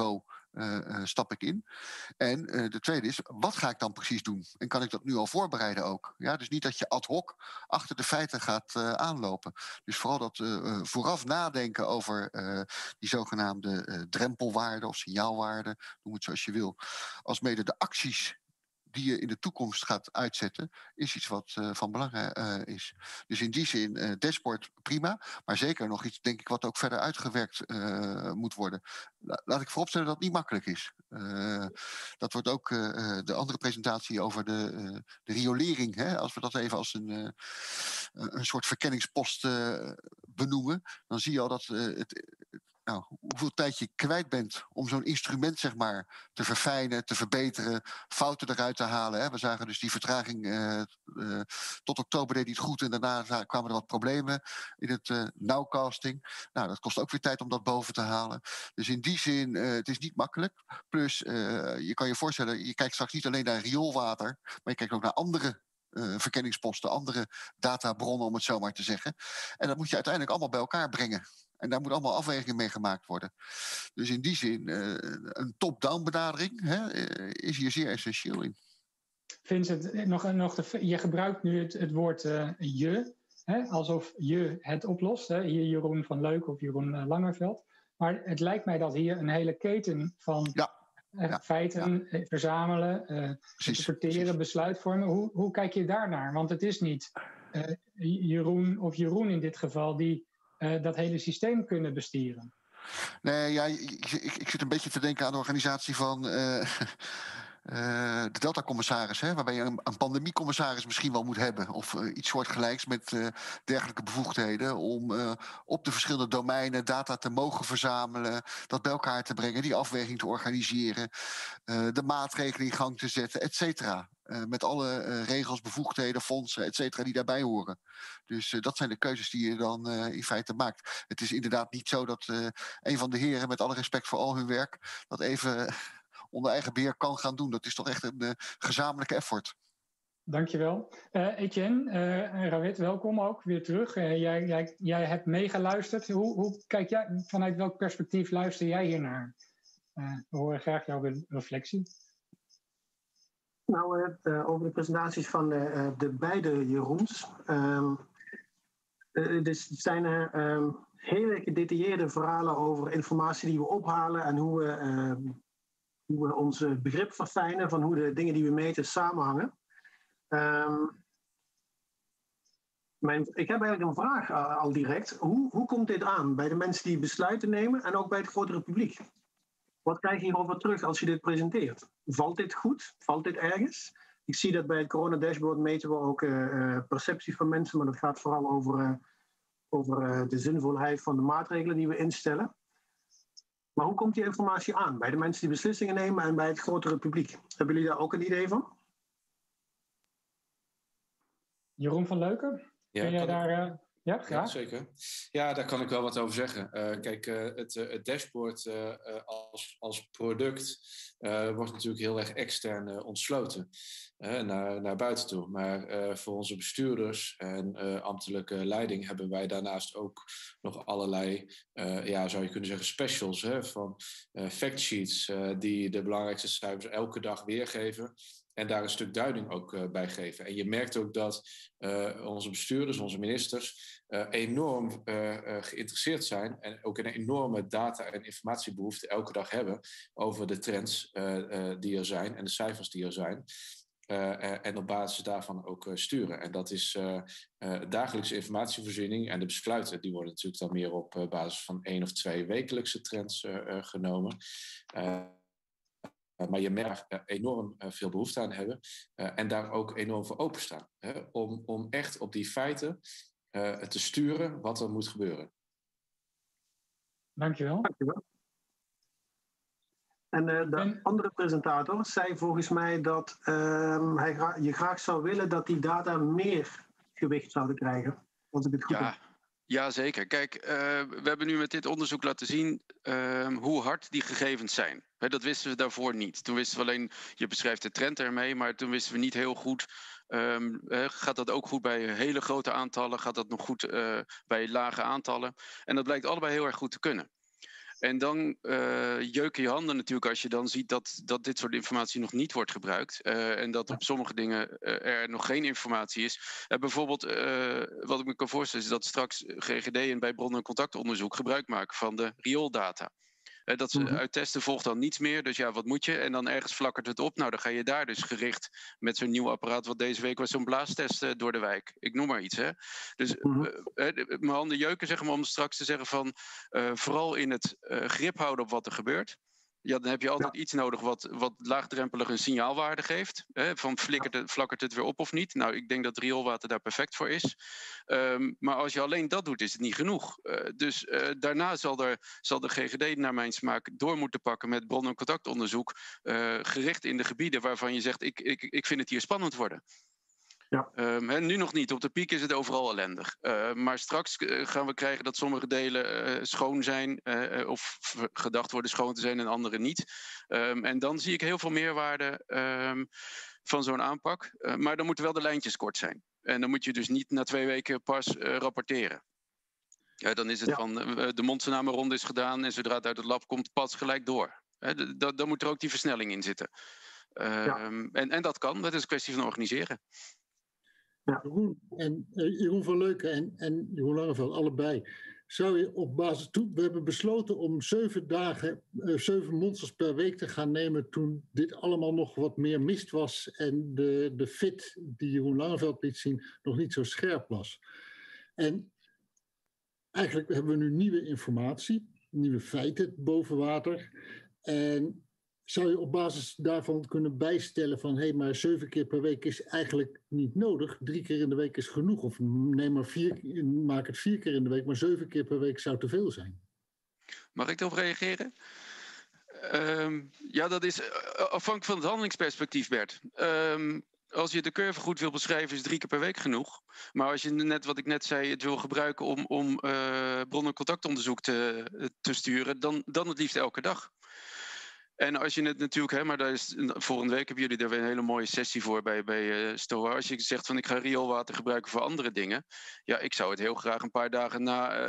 stap ik in. En de tweede is, wat ga ik dan precies doen? En kan ik dat nu al voorbereiden ook? Ja, dus niet dat je ad hoc achter de feiten gaat aanlopen. Dus vooral dat vooraf nadenken over die zogenaamde drempelwaarden of signaalwaarden, noem het zoals je wil. Als mede de acties die je in de toekomst gaat uitzetten, is iets wat van belang is. Dus in die zin, dashboard prima, maar zeker nog iets, denk ik, wat ook verder uitgewerkt moet worden. Laat ik vooropstellen dat het niet makkelijk is. Dat wordt ook de andere presentatie over de riolering, hè, als we dat even als een soort verkenningspost benoemen, dan zie je al dat hoeveel tijd je kwijt bent om zo'n instrument, zeg maar, te verfijnen, te verbeteren, fouten eruit te halen. Hè. We zagen dus die vertraging tot oktober deed hij het goed en daarna kwamen er wat problemen in het nowcasting. Nou, dat kost ook weer tijd om dat boven te halen. Dus in die zin, het is niet makkelijk. Plus, je kan je voorstellen, je kijkt straks niet alleen naar rioolwater, maar je kijkt ook naar andere verkenningsposten, andere databronnen, om het zo maar te zeggen. En dat moet je uiteindelijk allemaal bij elkaar brengen. En daar moet allemaal afwegingen mee gemaakt worden. Dus in die zin, een top-down benadering is hier zeer essentieel in. Vincent, je gebruikt nu het woord je, alsof je het oplost. Hier Jeroen van Leuk of Jeroen Langerveld. Maar het lijkt mij dat hier een hele keten van feiten verzamelen, interpreteren, besluitvormen. Hoe kijk je daarnaar? Want het is niet Jeroen in dit geval die dat hele systeem kunnen bestieren. Nee, ja, ik zit een beetje te denken aan de organisatie van de Delta-commissaris, waarbij je een pandemiecommissaris misschien wel moet hebben. Of iets soortgelijks met dergelijke bevoegdheden om op de verschillende domeinen data te mogen verzamelen, dat bij elkaar te brengen, die afweging te organiseren, de maatregelen in gang te zetten, et cetera. Met alle regels, bevoegdheden, fondsen, et cetera, die daarbij horen. Dus dat zijn de keuzes die je dan in feite maakt. Het is inderdaad niet zo dat een van de heren, met alle respect voor al hun werk, dat even onder eigen beheer kan gaan doen. Dat is toch echt een gezamenlijke effort. Dankjewel. Etienne, Rawit, welkom ook weer terug. Jij hebt meegeluisterd. Hoe kijk jij, vanuit welk perspectief luister jij hiernaar? We horen graag jouw reflectie. Nou, over de presentaties van de beide Jeroens. Dus het zijn hele gedetailleerde verhalen over informatie die we ophalen en hoe we ons begrip verfijnen van hoe de dingen die we meten samenhangen. Ik heb eigenlijk een vraag al direct. Hoe komt dit aan bij de mensen die besluiten nemen en ook bij het grotere publiek? Wat krijg je hierover terug als je dit presenteert? Valt dit goed? Valt dit ergens? Ik zie dat bij het corona-dashboard meten we ook perceptie van mensen, maar dat gaat vooral over de zinvolheid van de maatregelen die we instellen. Maar hoe komt die informatie aan bij de mensen die beslissingen nemen en bij het grotere publiek? Hebben jullie daar ook een idee van? Jeroen van Leuken? Ja, kun jij daar... Ja, graag. Ja, zeker. Ja, daar kan ik wel wat over zeggen. Kijk, het dashboard als product wordt natuurlijk heel erg extern ontsloten naar buiten toe. Maar voor onze bestuurders en ambtelijke leiding hebben wij daarnaast ook nog allerlei, zou je kunnen zeggen, specials van factsheets die de belangrijkste cijfers elke dag weergeven. En daar een stuk duiding ook bij geven. En je merkt ook dat onze bestuurders, onze ministers, enorm geïnteresseerd zijn en ook een enorme data- en informatiebehoefte elke dag hebben over de trends die er zijn en de cijfers die er zijn. En op basis daarvan ook sturen. En dat is dagelijkse informatievoorziening en de besluiten. Die worden natuurlijk dan meer op basis van 1 of 2 wekelijkse trends genomen. Maar je merkt enorm veel behoefte aan hebben en daar ook enorm voor openstaan. Om echt op die feiten te sturen wat er moet gebeuren. Dankjewel. Dankjewel. En de andere presentator zei volgens mij dat je graag zou willen dat die data meer gewicht zouden krijgen. Als ik het goed heb. Ja, zeker. Kijk, we hebben nu met dit onderzoek laten zien hoe hard die gegevens zijn. Dat wisten we daarvoor niet. Toen wisten we alleen, je beschrijft de trend ermee, maar toen wisten we niet heel goed, gaat dat ook goed bij hele grote aantallen? Gaat dat nog goed bij lage aantallen? En dat blijkt allebei heel erg goed te kunnen. En dan jeuken je handen natuurlijk als je dan ziet dat dit soort informatie nog niet wordt gebruikt. En dat op sommige dingen er nog geen informatie is. Bijvoorbeeld, wat ik me kan voorstellen is dat straks GGD en bij bron- en contactonderzoek gebruik maken van de riooldata. Dat ze uittesten volgt dan niets meer. Dus ja, wat moet je? En dan ergens flakkert het op. Nou, dan ga je daar dus gericht met zo'n nieuw apparaat. Wat deze week was zo'n blaastest door de wijk. Ik noem maar iets. Hè. Dus mijn handen jeuken, zeg maar, om straks te zeggen van vooral in het grip houden op wat er gebeurt. Ja, dan heb je altijd iets nodig wat laagdrempelig een signaalwaarde geeft. Hè, van flakkert het weer op of niet? Nou, ik denk dat rioolwater daar perfect voor is. Maar als je alleen dat doet, is het niet genoeg. Dus daarna zal de GGD naar mijn smaak door moeten pakken met bron- en contactonderzoek. Gericht in de gebieden waarvan je zegt, ik vind het hier spannend worden. Ja. Nu nog niet. Op de piek is het overal ellendig. Maar straks gaan we krijgen dat sommige delen schoon zijn of gedacht worden schoon te zijn en andere niet. En dan zie ik heel veel meerwaarde van zo'n aanpak. Maar dan moeten wel de lijntjes kort zijn. En dan moet je dus niet na 2 weken pas rapporteren. Dan is het van de mondsenamenronde is gedaan en zodra het uit het lab komt, pas gelijk door. Dan moet er ook die versnelling in zitten. En dat kan. Dat is een kwestie van organiseren. Ja. Jeroen van Leuken en Jeroen Langeveld, allebei. Zou je op basis... We hebben besloten om 7 monsters per week te gaan nemen toen dit allemaal nog wat meer mist was en de fit die Jeroen Langeveld liet zien nog niet zo scherp was. En eigenlijk hebben we nu nieuwe informatie, nieuwe feiten boven water. En zou je op basis daarvan kunnen bijstellen van maar 7 keer per week is eigenlijk niet nodig. 3 keer in de week is genoeg. Of maak het 4 keer in de week, maar 7 keer per week zou te veel zijn. Mag ik erop reageren? Dat is afhankelijk van het handelingsperspectief, Bert. Als je de curve goed wil beschrijven, is 3 keer per week genoeg. Maar als je net, wat ik net zei, het wil gebruiken om bron- en contactonderzoek te sturen, dan het liefst elke dag. En als je het natuurlijk, maar volgende week hebben jullie daar weer een hele mooie sessie voor bij STOA. Als je zegt van ik ga rioolwater gebruiken voor andere dingen. Ja, ik zou het heel graag een paar dagen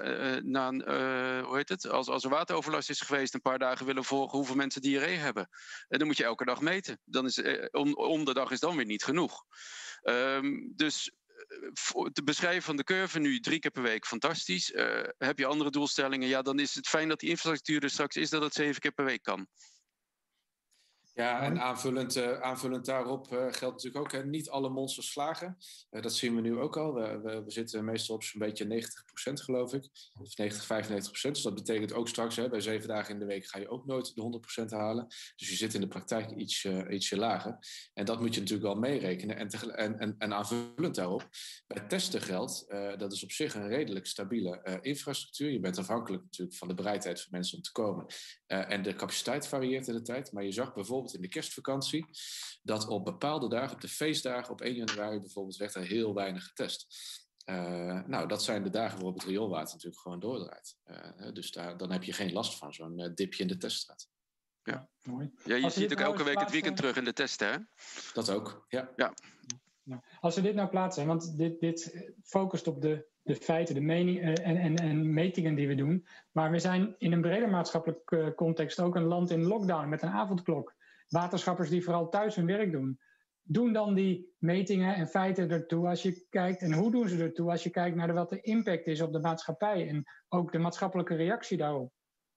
als er wateroverlast is geweest, een paar dagen willen volgen hoeveel mensen diarree hebben. En dan moet je elke dag meten. Dan is, om de dag is dan weer niet genoeg. Dus te beschrijven van de curve nu 3 keer per week, fantastisch. Heb je andere doelstellingen? Ja, dan is het fijn dat die infrastructuur er straks is dat het 7 keer per week kan. Ja, en aanvullend daarop geldt natuurlijk ook, niet alle monsters slagen. Dat zien we nu ook al. We zitten meestal op zo'n beetje 90% geloof ik. Of 95%. Dus dat betekent ook straks, bij 7 dagen in de week ga je ook nooit de 100% halen. Dus je zit in de praktijk ietsje lager. En dat moet je natuurlijk wel meerekenen. En aanvullend daarop, bij testen geldt, dat is op zich een redelijk stabiele infrastructuur. Je bent afhankelijk natuurlijk van de bereidheid van mensen om te komen. En de capaciteit varieert in de tijd. Maar je zag bijvoorbeeld in de kerstvakantie dat op bepaalde dagen, op de feestdagen, op 1 januari bijvoorbeeld, werd er heel weinig getest. Dat zijn de dagen waarop het rioolwater natuurlijk gewoon doordraait. Dus dan heb je geen last van zo'n dipje in de teststraat. Ja, mooi. Ja, je ziet ook elke week het weekend terug in de testen, hè? Dat ook, ja. Als we dit nou plaatsen, want dit focust op de feiten, de mening en metingen die we doen. Maar we zijn in een breder maatschappelijk context ook een land in lockdown met een avondklok. Waterschappers die vooral thuis hun werk doen. Doen dan die metingen en feiten ertoe als je kijkt, en hoe doen ze ertoe als je kijkt naar wat de impact is op de maatschappij en ook de maatschappelijke reactie daarop?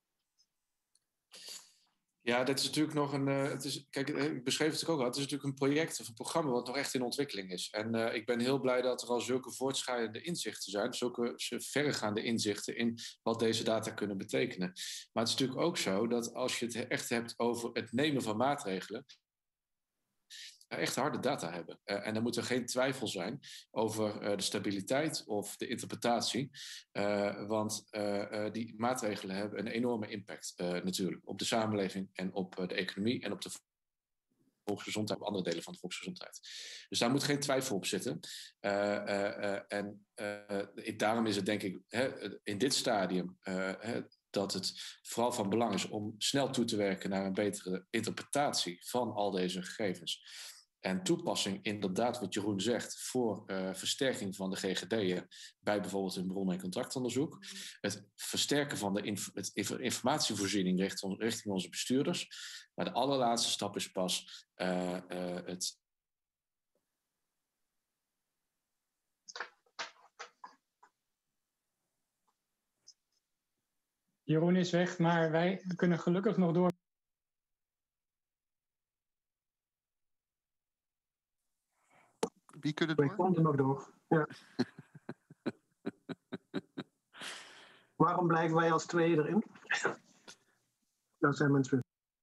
Ja, dat is natuurlijk nog ik beschreef het ook al. Het is natuurlijk een project of een programma wat nog echt in ontwikkeling is. En ik ben heel blij dat er al zulke voortschrijdende inzichten zijn. Zulke verregaande inzichten in wat deze data kunnen betekenen. Maar het is natuurlijk ook zo dat als je het echt hebt over het nemen van maatregelen, echt harde data hebben. En dan moet er geen twijfel zijn over de stabiliteit of de interpretatie. Want die maatregelen hebben een enorme impact natuurlijk op de samenleving en op de economie en op de volksgezondheid, op andere delen van de volksgezondheid. Dus daar moet geen twijfel op zitten. Daarom is het denk ik in dit stadium dat het vooral van belang is om snel toe te werken naar een betere interpretatie van al deze gegevens. En toepassing, inderdaad, wat Jeroen zegt, voor versterking van de GGD'en bij bijvoorbeeld een bron- en contractonderzoek. Het versterken van de informatievoorziening richting onze bestuurders. Maar de allerlaatste stap is pas het. Jeroen is weg, maar wij kunnen gelukkig nog door. Wie kunnen Wij door? konden nog door. Ja. Waarom blijven wij als tweede erin? Dat zijn mensen.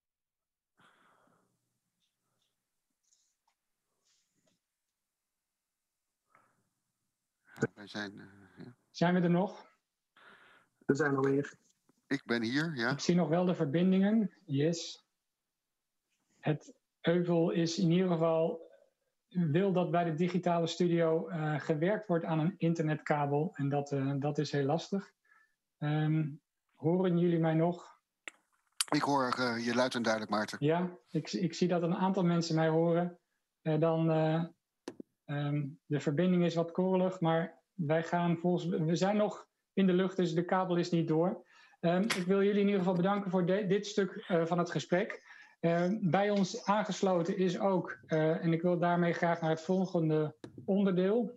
Wij zijn, ja. Zijn we er nog? We zijn alweer. Ik ben hier, ja. Ik zie nog wel de verbindingen. Yes. Het Euvel is in ieder geval wil dat bij de digitale studio gewerkt wordt aan een internetkabel. En dat is heel lastig. Horen jullie mij nog? Ik hoor je luid en duidelijk, Maarten. Ja, ik zie dat een aantal mensen mij horen. De verbinding is wat korrelig, maar we zijn nog in de lucht, dus de kabel is niet door. Ik wil jullie in ieder geval bedanken voor dit stuk van het gesprek. Bij ons aangesloten is ook, en ik wil daarmee graag naar het volgende onderdeel.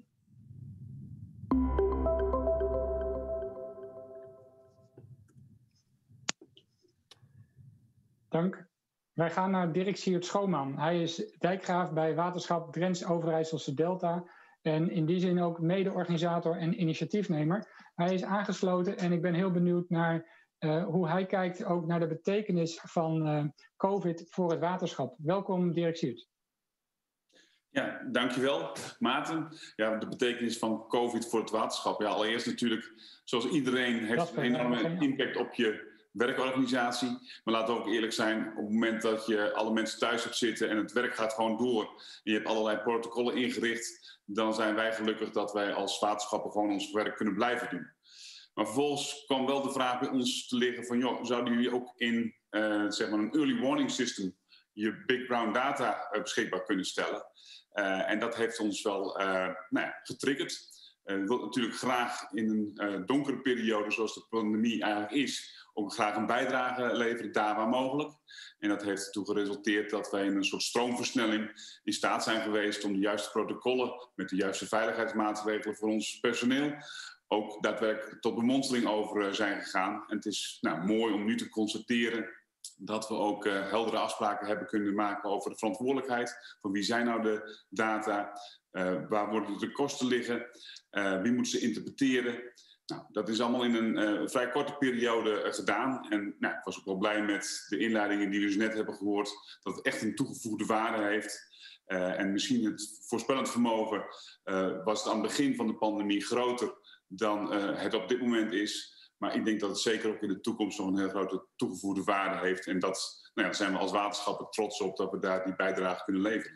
Dank. Wij gaan naar Dirk Siert Schooman. Hij is dijkgraaf bij Waterschap Drents-Overijsselse Delta en in die zin ook mede-organisator en initiatiefnemer. Hij is aangesloten en ik ben heel benieuwd naar hoe hij kijkt ook naar de betekenis van COVID voor het waterschap. Welkom Dirk Siert. Ja, dankjewel Maarten. Ja, de betekenis van COVID voor het waterschap. Ja, allereerst natuurlijk, zoals iedereen, heeft het een enorme impact op je werkorganisatie. Maar laten we ook eerlijk zijn, op het moment dat je alle mensen thuis hebt zitten en het werk gaat gewoon door, en je hebt allerlei protocollen ingericht, dan zijn wij gelukkig dat wij als waterschappen gewoon ons werk kunnen blijven doen. Maar vervolgens kwam wel de vraag bij ons te liggen van, joh, zouden jullie ook in zeg maar een early warning system je big brown data beschikbaar kunnen stellen? En dat heeft ons wel getriggerd. We willen natuurlijk graag in een donkere periode, zoals de pandemie eigenlijk is, ook graag een bijdrage leveren, daar waar mogelijk. En dat heeft ertoe geresulteerd dat wij in een soort stroomversnelling in staat zijn geweest om de juiste protocollen met de juiste veiligheidsmaatregelen voor ons personeel ook daadwerkelijk tot bemonstering over zijn gegaan. En het is mooi om nu te constateren dat we ook heldere afspraken hebben kunnen maken over de verantwoordelijkheid. Van wie zijn nou de data? Waar worden de kosten liggen? Wie moet ze interpreteren? Nou, dat is allemaal in een vrij korte periode gedaan. En ik was ook wel blij met de inleidingen die we dus net hebben gehoord. Dat het echt een toegevoegde waarde heeft. En misschien het voorspellend vermogen was het aan het begin van de pandemie groter dan het op dit moment is. Maar ik denk dat het zeker ook in de toekomst nog een heel grote toegevoegde waarde heeft. En dat daar zijn we als waterschappen trots op dat we daar die bijdrage kunnen leveren.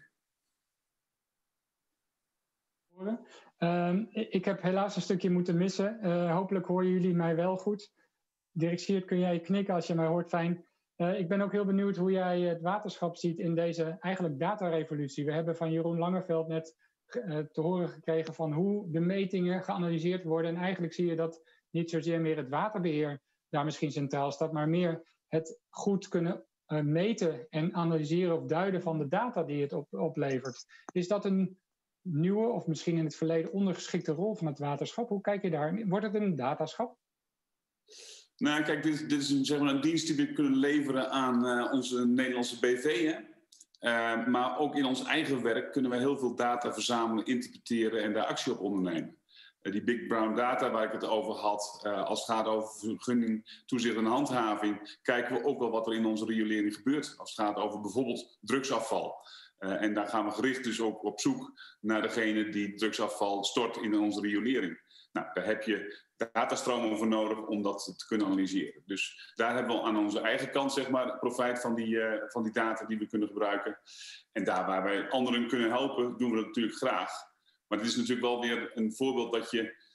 Ik heb helaas een stukje moeten missen. Hopelijk horen jullie mij wel goed. Dirk Siert, kun jij knikken als je mij hoort? Fijn. Ik ben ook heel benieuwd hoe jij het waterschap ziet in deze eigenlijk datarevolutie. We hebben van Jeroen Langeveld net te horen gekregen van hoe de metingen geanalyseerd worden. En eigenlijk zie je dat niet zozeer meer het waterbeheer daar misschien centraal staat, maar meer het goed kunnen meten en analyseren of duiden van de data die het oplevert. Is dat een nieuwe of misschien in het verleden ondergeschikte rol van het waterschap? Hoe kijk je daar? Wordt het een dataschap? Nou, kijk, dit is een dienst die we kunnen leveren aan onze Nederlandse BV. Maar ook in ons eigen werk kunnen we heel veel data verzamelen, interpreteren en daar actie op ondernemen. Die big brown data waar ik het over had, als het gaat over vergunning, toezicht en handhaving, kijken we ook wel wat er in onze riolering gebeurt. Als het gaat over bijvoorbeeld drugsafval. En daar gaan we gericht dus ook op zoek naar degene die drugsafval stort in onze riolering. Nou, daar heb je datastromen voor nodig om dat te kunnen analyseren. Dus daar hebben we aan onze eigen kant zeg maar profijt van die data die we kunnen gebruiken. En daar waar wij anderen kunnen helpen, doen we dat natuurlijk graag. Maar het is natuurlijk wel weer een voorbeeld dat je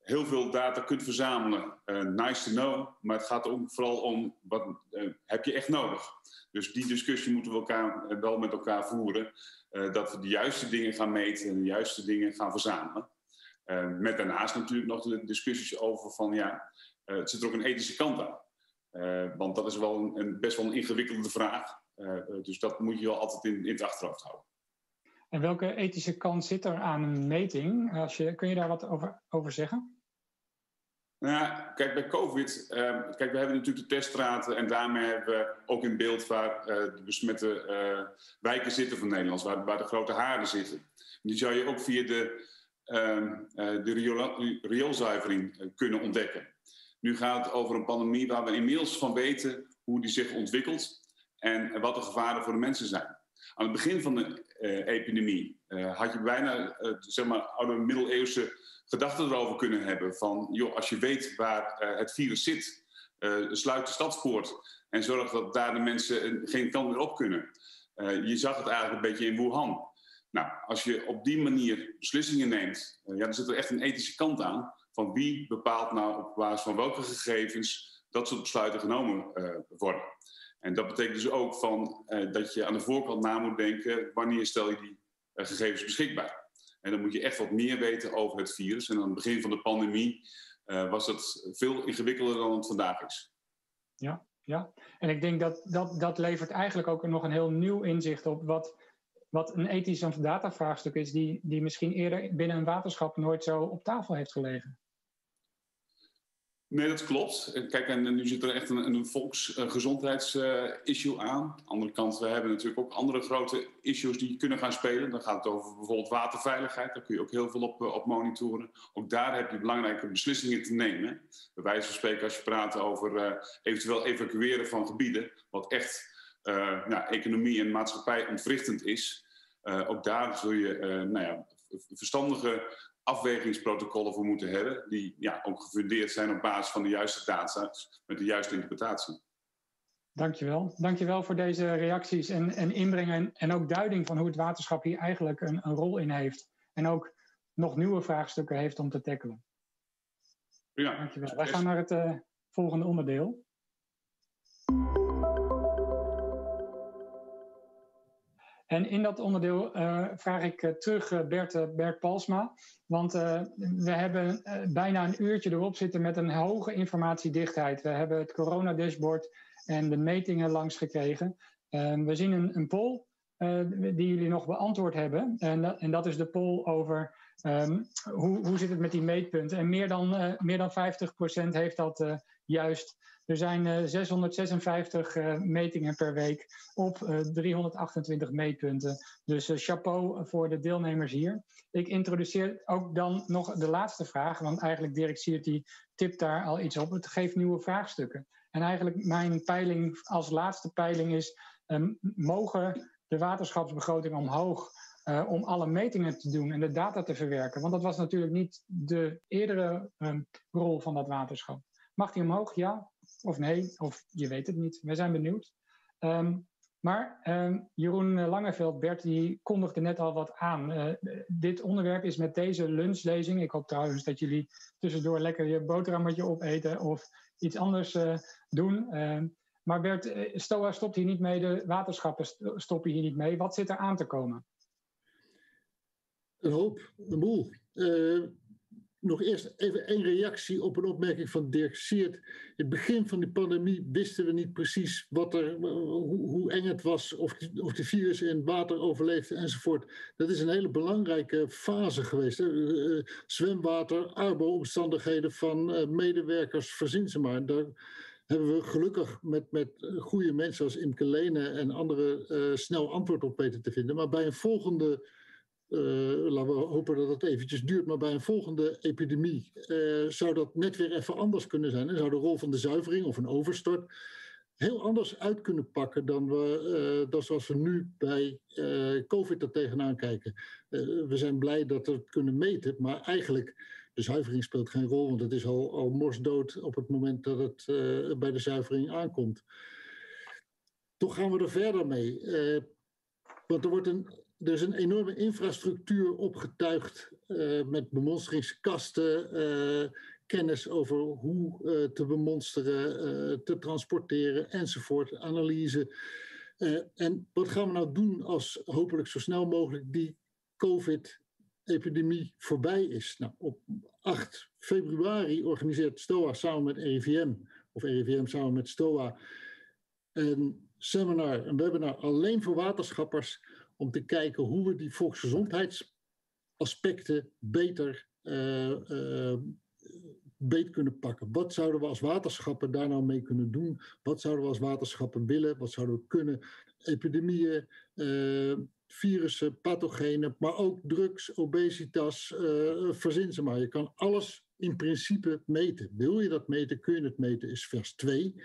heel veel data kunt verzamelen. Nice to know, maar het gaat ook vooral om wat heb je echt nodig. Dus die discussie moeten we wel met elkaar voeren. Dat we de juiste dingen gaan meten en de juiste dingen gaan verzamelen. Met daarnaast natuurlijk nog de discussies over van het zit er ook een ethische kant aan. Want dat is wel best wel een ingewikkelde vraag. Dus dat moet je wel altijd in het achterhoofd houden. En welke ethische kant zit er aan een meting? Kun je daar wat over zeggen? Nou, kijk, bij COVID, we hebben natuurlijk de teststraten en daarmee hebben we ook in beeld waar de besmette wijken zitten van Nederland, waar de grote haarden zitten. Die zou je ook via de rioolzuivering kunnen ontdekken. Nu gaat het over een pandemie waar we inmiddels van weten hoe die zich ontwikkelt en wat de gevaren voor de mensen zijn. Aan het begin van de epidemie had je bijna oude middeleeuwse gedachten erover kunnen hebben. Van, joh, als je weet waar het virus zit, sluit de stadspoort en zorg dat daar de mensen geen kant meer op kunnen. Je zag het eigenlijk een beetje in Wuhan. Nou, als je op die manier beslissingen neemt, dan zit er echt een ethische kant aan. Van wie bepaalt nou op basis van welke gegevens dat soort besluiten genomen worden. En dat betekent dus ook dat je aan de voorkant na moet denken, wanneer stel je die gegevens beschikbaar. En dan moet je echt wat meer weten over het virus. En aan het begin van de pandemie was dat veel ingewikkelder dan het vandaag is. Ja. En ik denk dat levert eigenlijk ook nog een heel nieuw inzicht op wat een ethisch en datavraagstuk is die misschien eerder binnen een waterschap nooit zo op tafel heeft gelegen. Nee, dat klopt. Kijk, en nu zit er echt een volksgezondheidsissue aan. Aan de andere kant, we hebben natuurlijk ook andere grote issues die kunnen gaan spelen. Dan gaat het over bijvoorbeeld waterveiligheid. Daar kun je ook heel veel op monitoren. Ook daar heb je belangrijke beslissingen te nemen. Bij wijze van spreken, als je praat over eventueel evacueren van gebieden, wat echt economie en maatschappij ontwrichtend is. Ook daar zul je verstandige afwegingsprotocollen voor moeten hebben, die ook gefundeerd zijn op basis van de juiste data, met de juiste interpretatie. Dankjewel. Dankjewel voor deze reacties en inbrengen en ook duiding van hoe het waterschap hier eigenlijk een rol in heeft. En ook nog nieuwe vraagstukken heeft om te tackelen. Ja, dankjewel. Wij gaan naar het volgende onderdeel. En in dat onderdeel vraag ik terug Bert Palsma. Want we hebben bijna een uurtje erop zitten met een hoge informatiedichtheid. We hebben het coronadashboard en de metingen langs gekregen. We zien een poll die jullie nog beantwoord hebben. En dat is de poll over hoe zit het met die meetpunten. En meer dan 50% heeft dat juist. Er zijn 656 metingen per week op 328 meetpunten. Dus chapeau voor de deelnemers hier. Ik introduceer ook dan nog de laatste vraag, want eigenlijk Dirk Siert die tipt daar al iets op. Het geeft nieuwe vraagstukken. En eigenlijk mijn peiling als laatste peiling is, mogen de waterschapsbegrotingen omhoog om alle metingen te doen en de data te verwerken? Want dat was natuurlijk niet de eerdere rol van dat waterschap. Mag die omhoog, ja of nee? Of je weet het niet. Wij zijn benieuwd. Maar Jeroen Langeveld, Bert, die kondigde net al wat aan. Dit onderwerp is met deze lunchlezing. Ik hoop trouwens dat jullie tussendoor lekker je boterhammetje opeten of iets anders doen. Maar Bert, STOA stopt hier niet mee, de waterschappen stoppen hier niet mee. Wat zit er aan te komen? Een hoop, een boel. Nog eerst even één reactie op een opmerking van Dirk Siert. In het begin van de pandemie wisten we niet precies hoe eng het was, of de virus in het water overleefde enzovoort. Dat is een hele belangrijke fase geweest. Zwemwater, arbeidsomstandigheden van medewerkers, verzin ze maar. Daar hebben we gelukkig met goede mensen als Imke Lene en anderen snel antwoord op weten te vinden. Maar bij een volgende, laten we hopen dat het eventjes duurt, maar bij een volgende epidemie zou dat net weer even anders kunnen zijn. En zou de rol van de zuivering of een overstort heel anders uit kunnen pakken dan zoals we nu bij COVID er tegenaan kijken. We zijn blij dat we het kunnen meten, maar eigenlijk de zuivering speelt geen rol, want het is al morsdood op het moment dat het bij de zuivering aankomt. Toch gaan we er verder mee. Want er wordt er is een enorme infrastructuur opgetuigd met bemonsteringskasten, kennis over hoe te bemonsteren, te transporteren enzovoort, analyse. En wat gaan we nou doen als hopelijk zo snel mogelijk die COVID-epidemie voorbij is? Nou, op 8 februari organiseert STOA samen met RIVM, of RIVM samen met STOA, een seminar, een webinar alleen voor waterschappers om te kijken hoe we die volksgezondheidsaspecten beter beet kunnen pakken. Wat zouden we als waterschappen daar nou mee kunnen doen? Wat zouden we als waterschappen willen? Wat zouden we kunnen? Epidemieën, virussen, pathogenen, maar ook drugs, obesitas, verzin ze maar. Je kan alles in principe meten. Wil je dat meten, kun je het meten, is vers 2.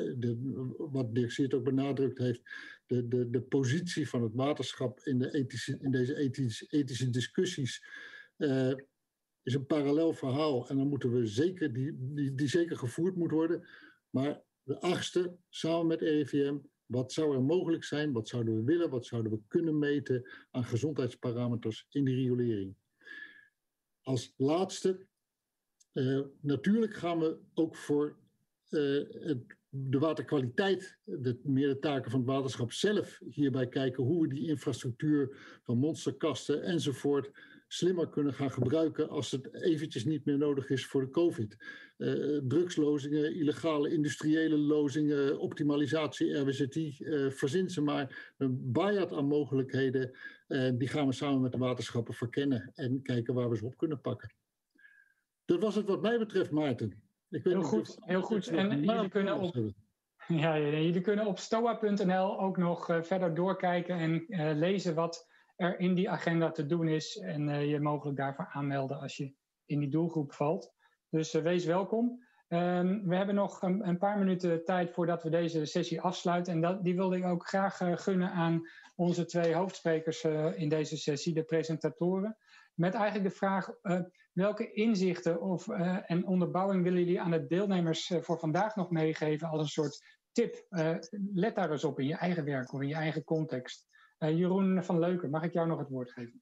Wat Dirk Siert ook benadrukt heeft, de positie van het waterschap in deze ethische discussies is een parallel verhaal. En dan moeten we zeker, die zeker gevoerd moet worden. Maar de 8e, samen met RIVM, wat zou er mogelijk zijn? Wat zouden we willen? Wat zouden we kunnen meten aan gezondheidsparameters in de riolering? Als laatste, natuurlijk gaan we ook voor de waterkwaliteit, meer de taken van het waterschap zelf hierbij kijken hoe we die infrastructuur van monsterkasten enzovoort slimmer kunnen gaan gebruiken als het eventjes niet meer nodig is voor de COVID. Drugslozingen, illegale industriële lozingen, optimalisatie, RWZI, verzin ze maar. Een bayaard aan mogelijkheden, die gaan we samen met de waterschappen verkennen en kijken waar we ze op kunnen pakken. Dat was het wat mij betreft, Maarten. Heel goed, heel goed. En jullie kunnen op stoa.nl ook nog verder doorkijken en lezen wat er in die agenda te doen is. En je mogelijk daarvoor aanmelden als je in die doelgroep valt. Dus wees welkom. We hebben nog een paar minuten tijd voordat we deze sessie afsluiten. En die wilde ik ook graag gunnen aan onze 2 hoofdsprekers in deze sessie, de presentatoren. Met eigenlijk de vraag, welke inzichten en onderbouwing willen jullie aan de deelnemers voor vandaag nog meegeven als een soort tip? Let daar eens op in je eigen werk of in je eigen context. Jeroen van Leuken, mag ik jou nog het woord geven?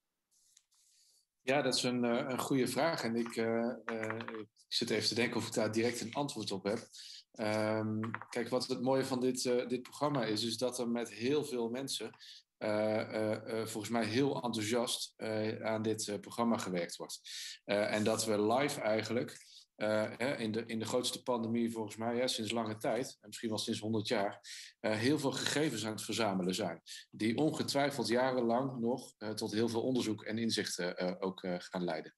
Ja, dat is een goede vraag. En ik zit even te denken of ik daar direct een antwoord op heb. Kijk, wat het mooie van dit programma is dat er met heel veel mensen volgens mij heel enthousiast aan dit programma gewerkt wordt. En dat we live eigenlijk in de grootste pandemie volgens mij sinds lange tijd, misschien wel sinds 100 jaar, heel veel gegevens aan het verzamelen zijn. Die ongetwijfeld jarenlang nog tot heel veel onderzoek en inzichten ook gaan leiden.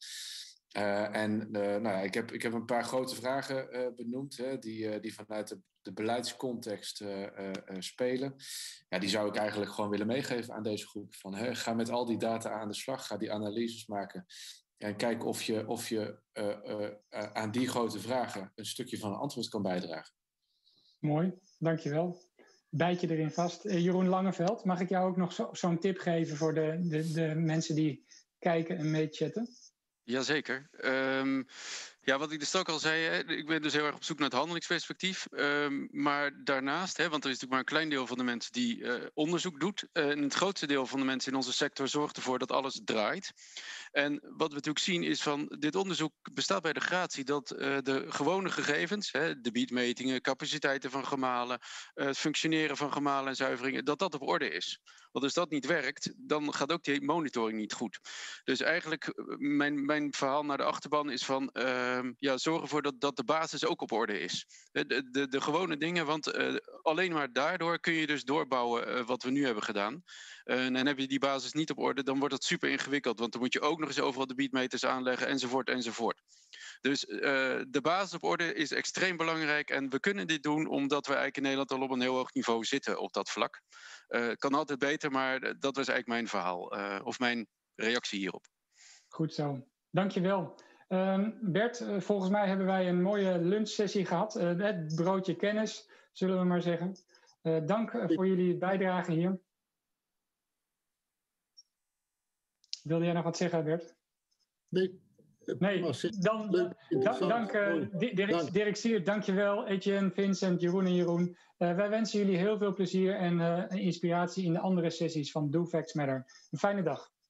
Ik heb een paar grote vragen benoemd, die vanuit de beleidscontext spelen. Ja, die zou ik eigenlijk gewoon willen meegeven aan deze groep. Ga met al die data aan de slag, ga die analyses maken. En kijk of je aan die grote vragen een stukje van een antwoord kan bijdragen. Mooi, dankjewel. Bijt je erin vast. Jeroen Langeveld, mag ik jou ook nog zo'n tip geven voor de mensen die kijken en meechatten? Jazeker. Wat ik dus ook al zei, ik ben dus heel erg op zoek naar het handelingsperspectief. Maar daarnaast, want er is natuurlijk maar een klein deel van de mensen die onderzoek doet. En het grootste deel van de mensen in onze sector zorgt ervoor dat alles draait. En wat we natuurlijk zien is van dit onderzoek bestaat bij de gratie dat de gewone gegevens, de biedmetingen, capaciteiten van gemalen, het functioneren van gemalen en zuiveringen, dat op orde is. Want als dat niet werkt, dan gaat ook die monitoring niet goed. Dus eigenlijk mijn verhaal naar de achterban is van zorg ervoor dat de basis ook op orde is. De gewone dingen, want alleen maar daardoor kun je dus doorbouwen wat we nu hebben gedaan. En heb je die basis niet op orde, dan wordt het super ingewikkeld. Want dan moet je ook nog eens overal de biedmeters aanleggen enzovoort enzovoort. Dus de basis op orde is extreem belangrijk. En we kunnen dit doen omdat we eigenlijk in Nederland al op een heel hoog niveau zitten op dat vlak. Kan altijd beter, maar dat was eigenlijk mijn verhaal. Of mijn reactie hierop. Goed zo. Dankjewel. Bert, volgens mij hebben wij een mooie lunchsessie gehad. Het broodje kennis, zullen we maar zeggen. Dank voor jullie bijdrage hier. Wilde jij nog wat zeggen, Bert? Nee, Dirk Siert, dankjewel. Etienne, Vincent, Jeroen en Jeroen. Wij wensen jullie heel veel plezier en inspiratie in de andere sessies van Do Facts Matter. Een fijne dag.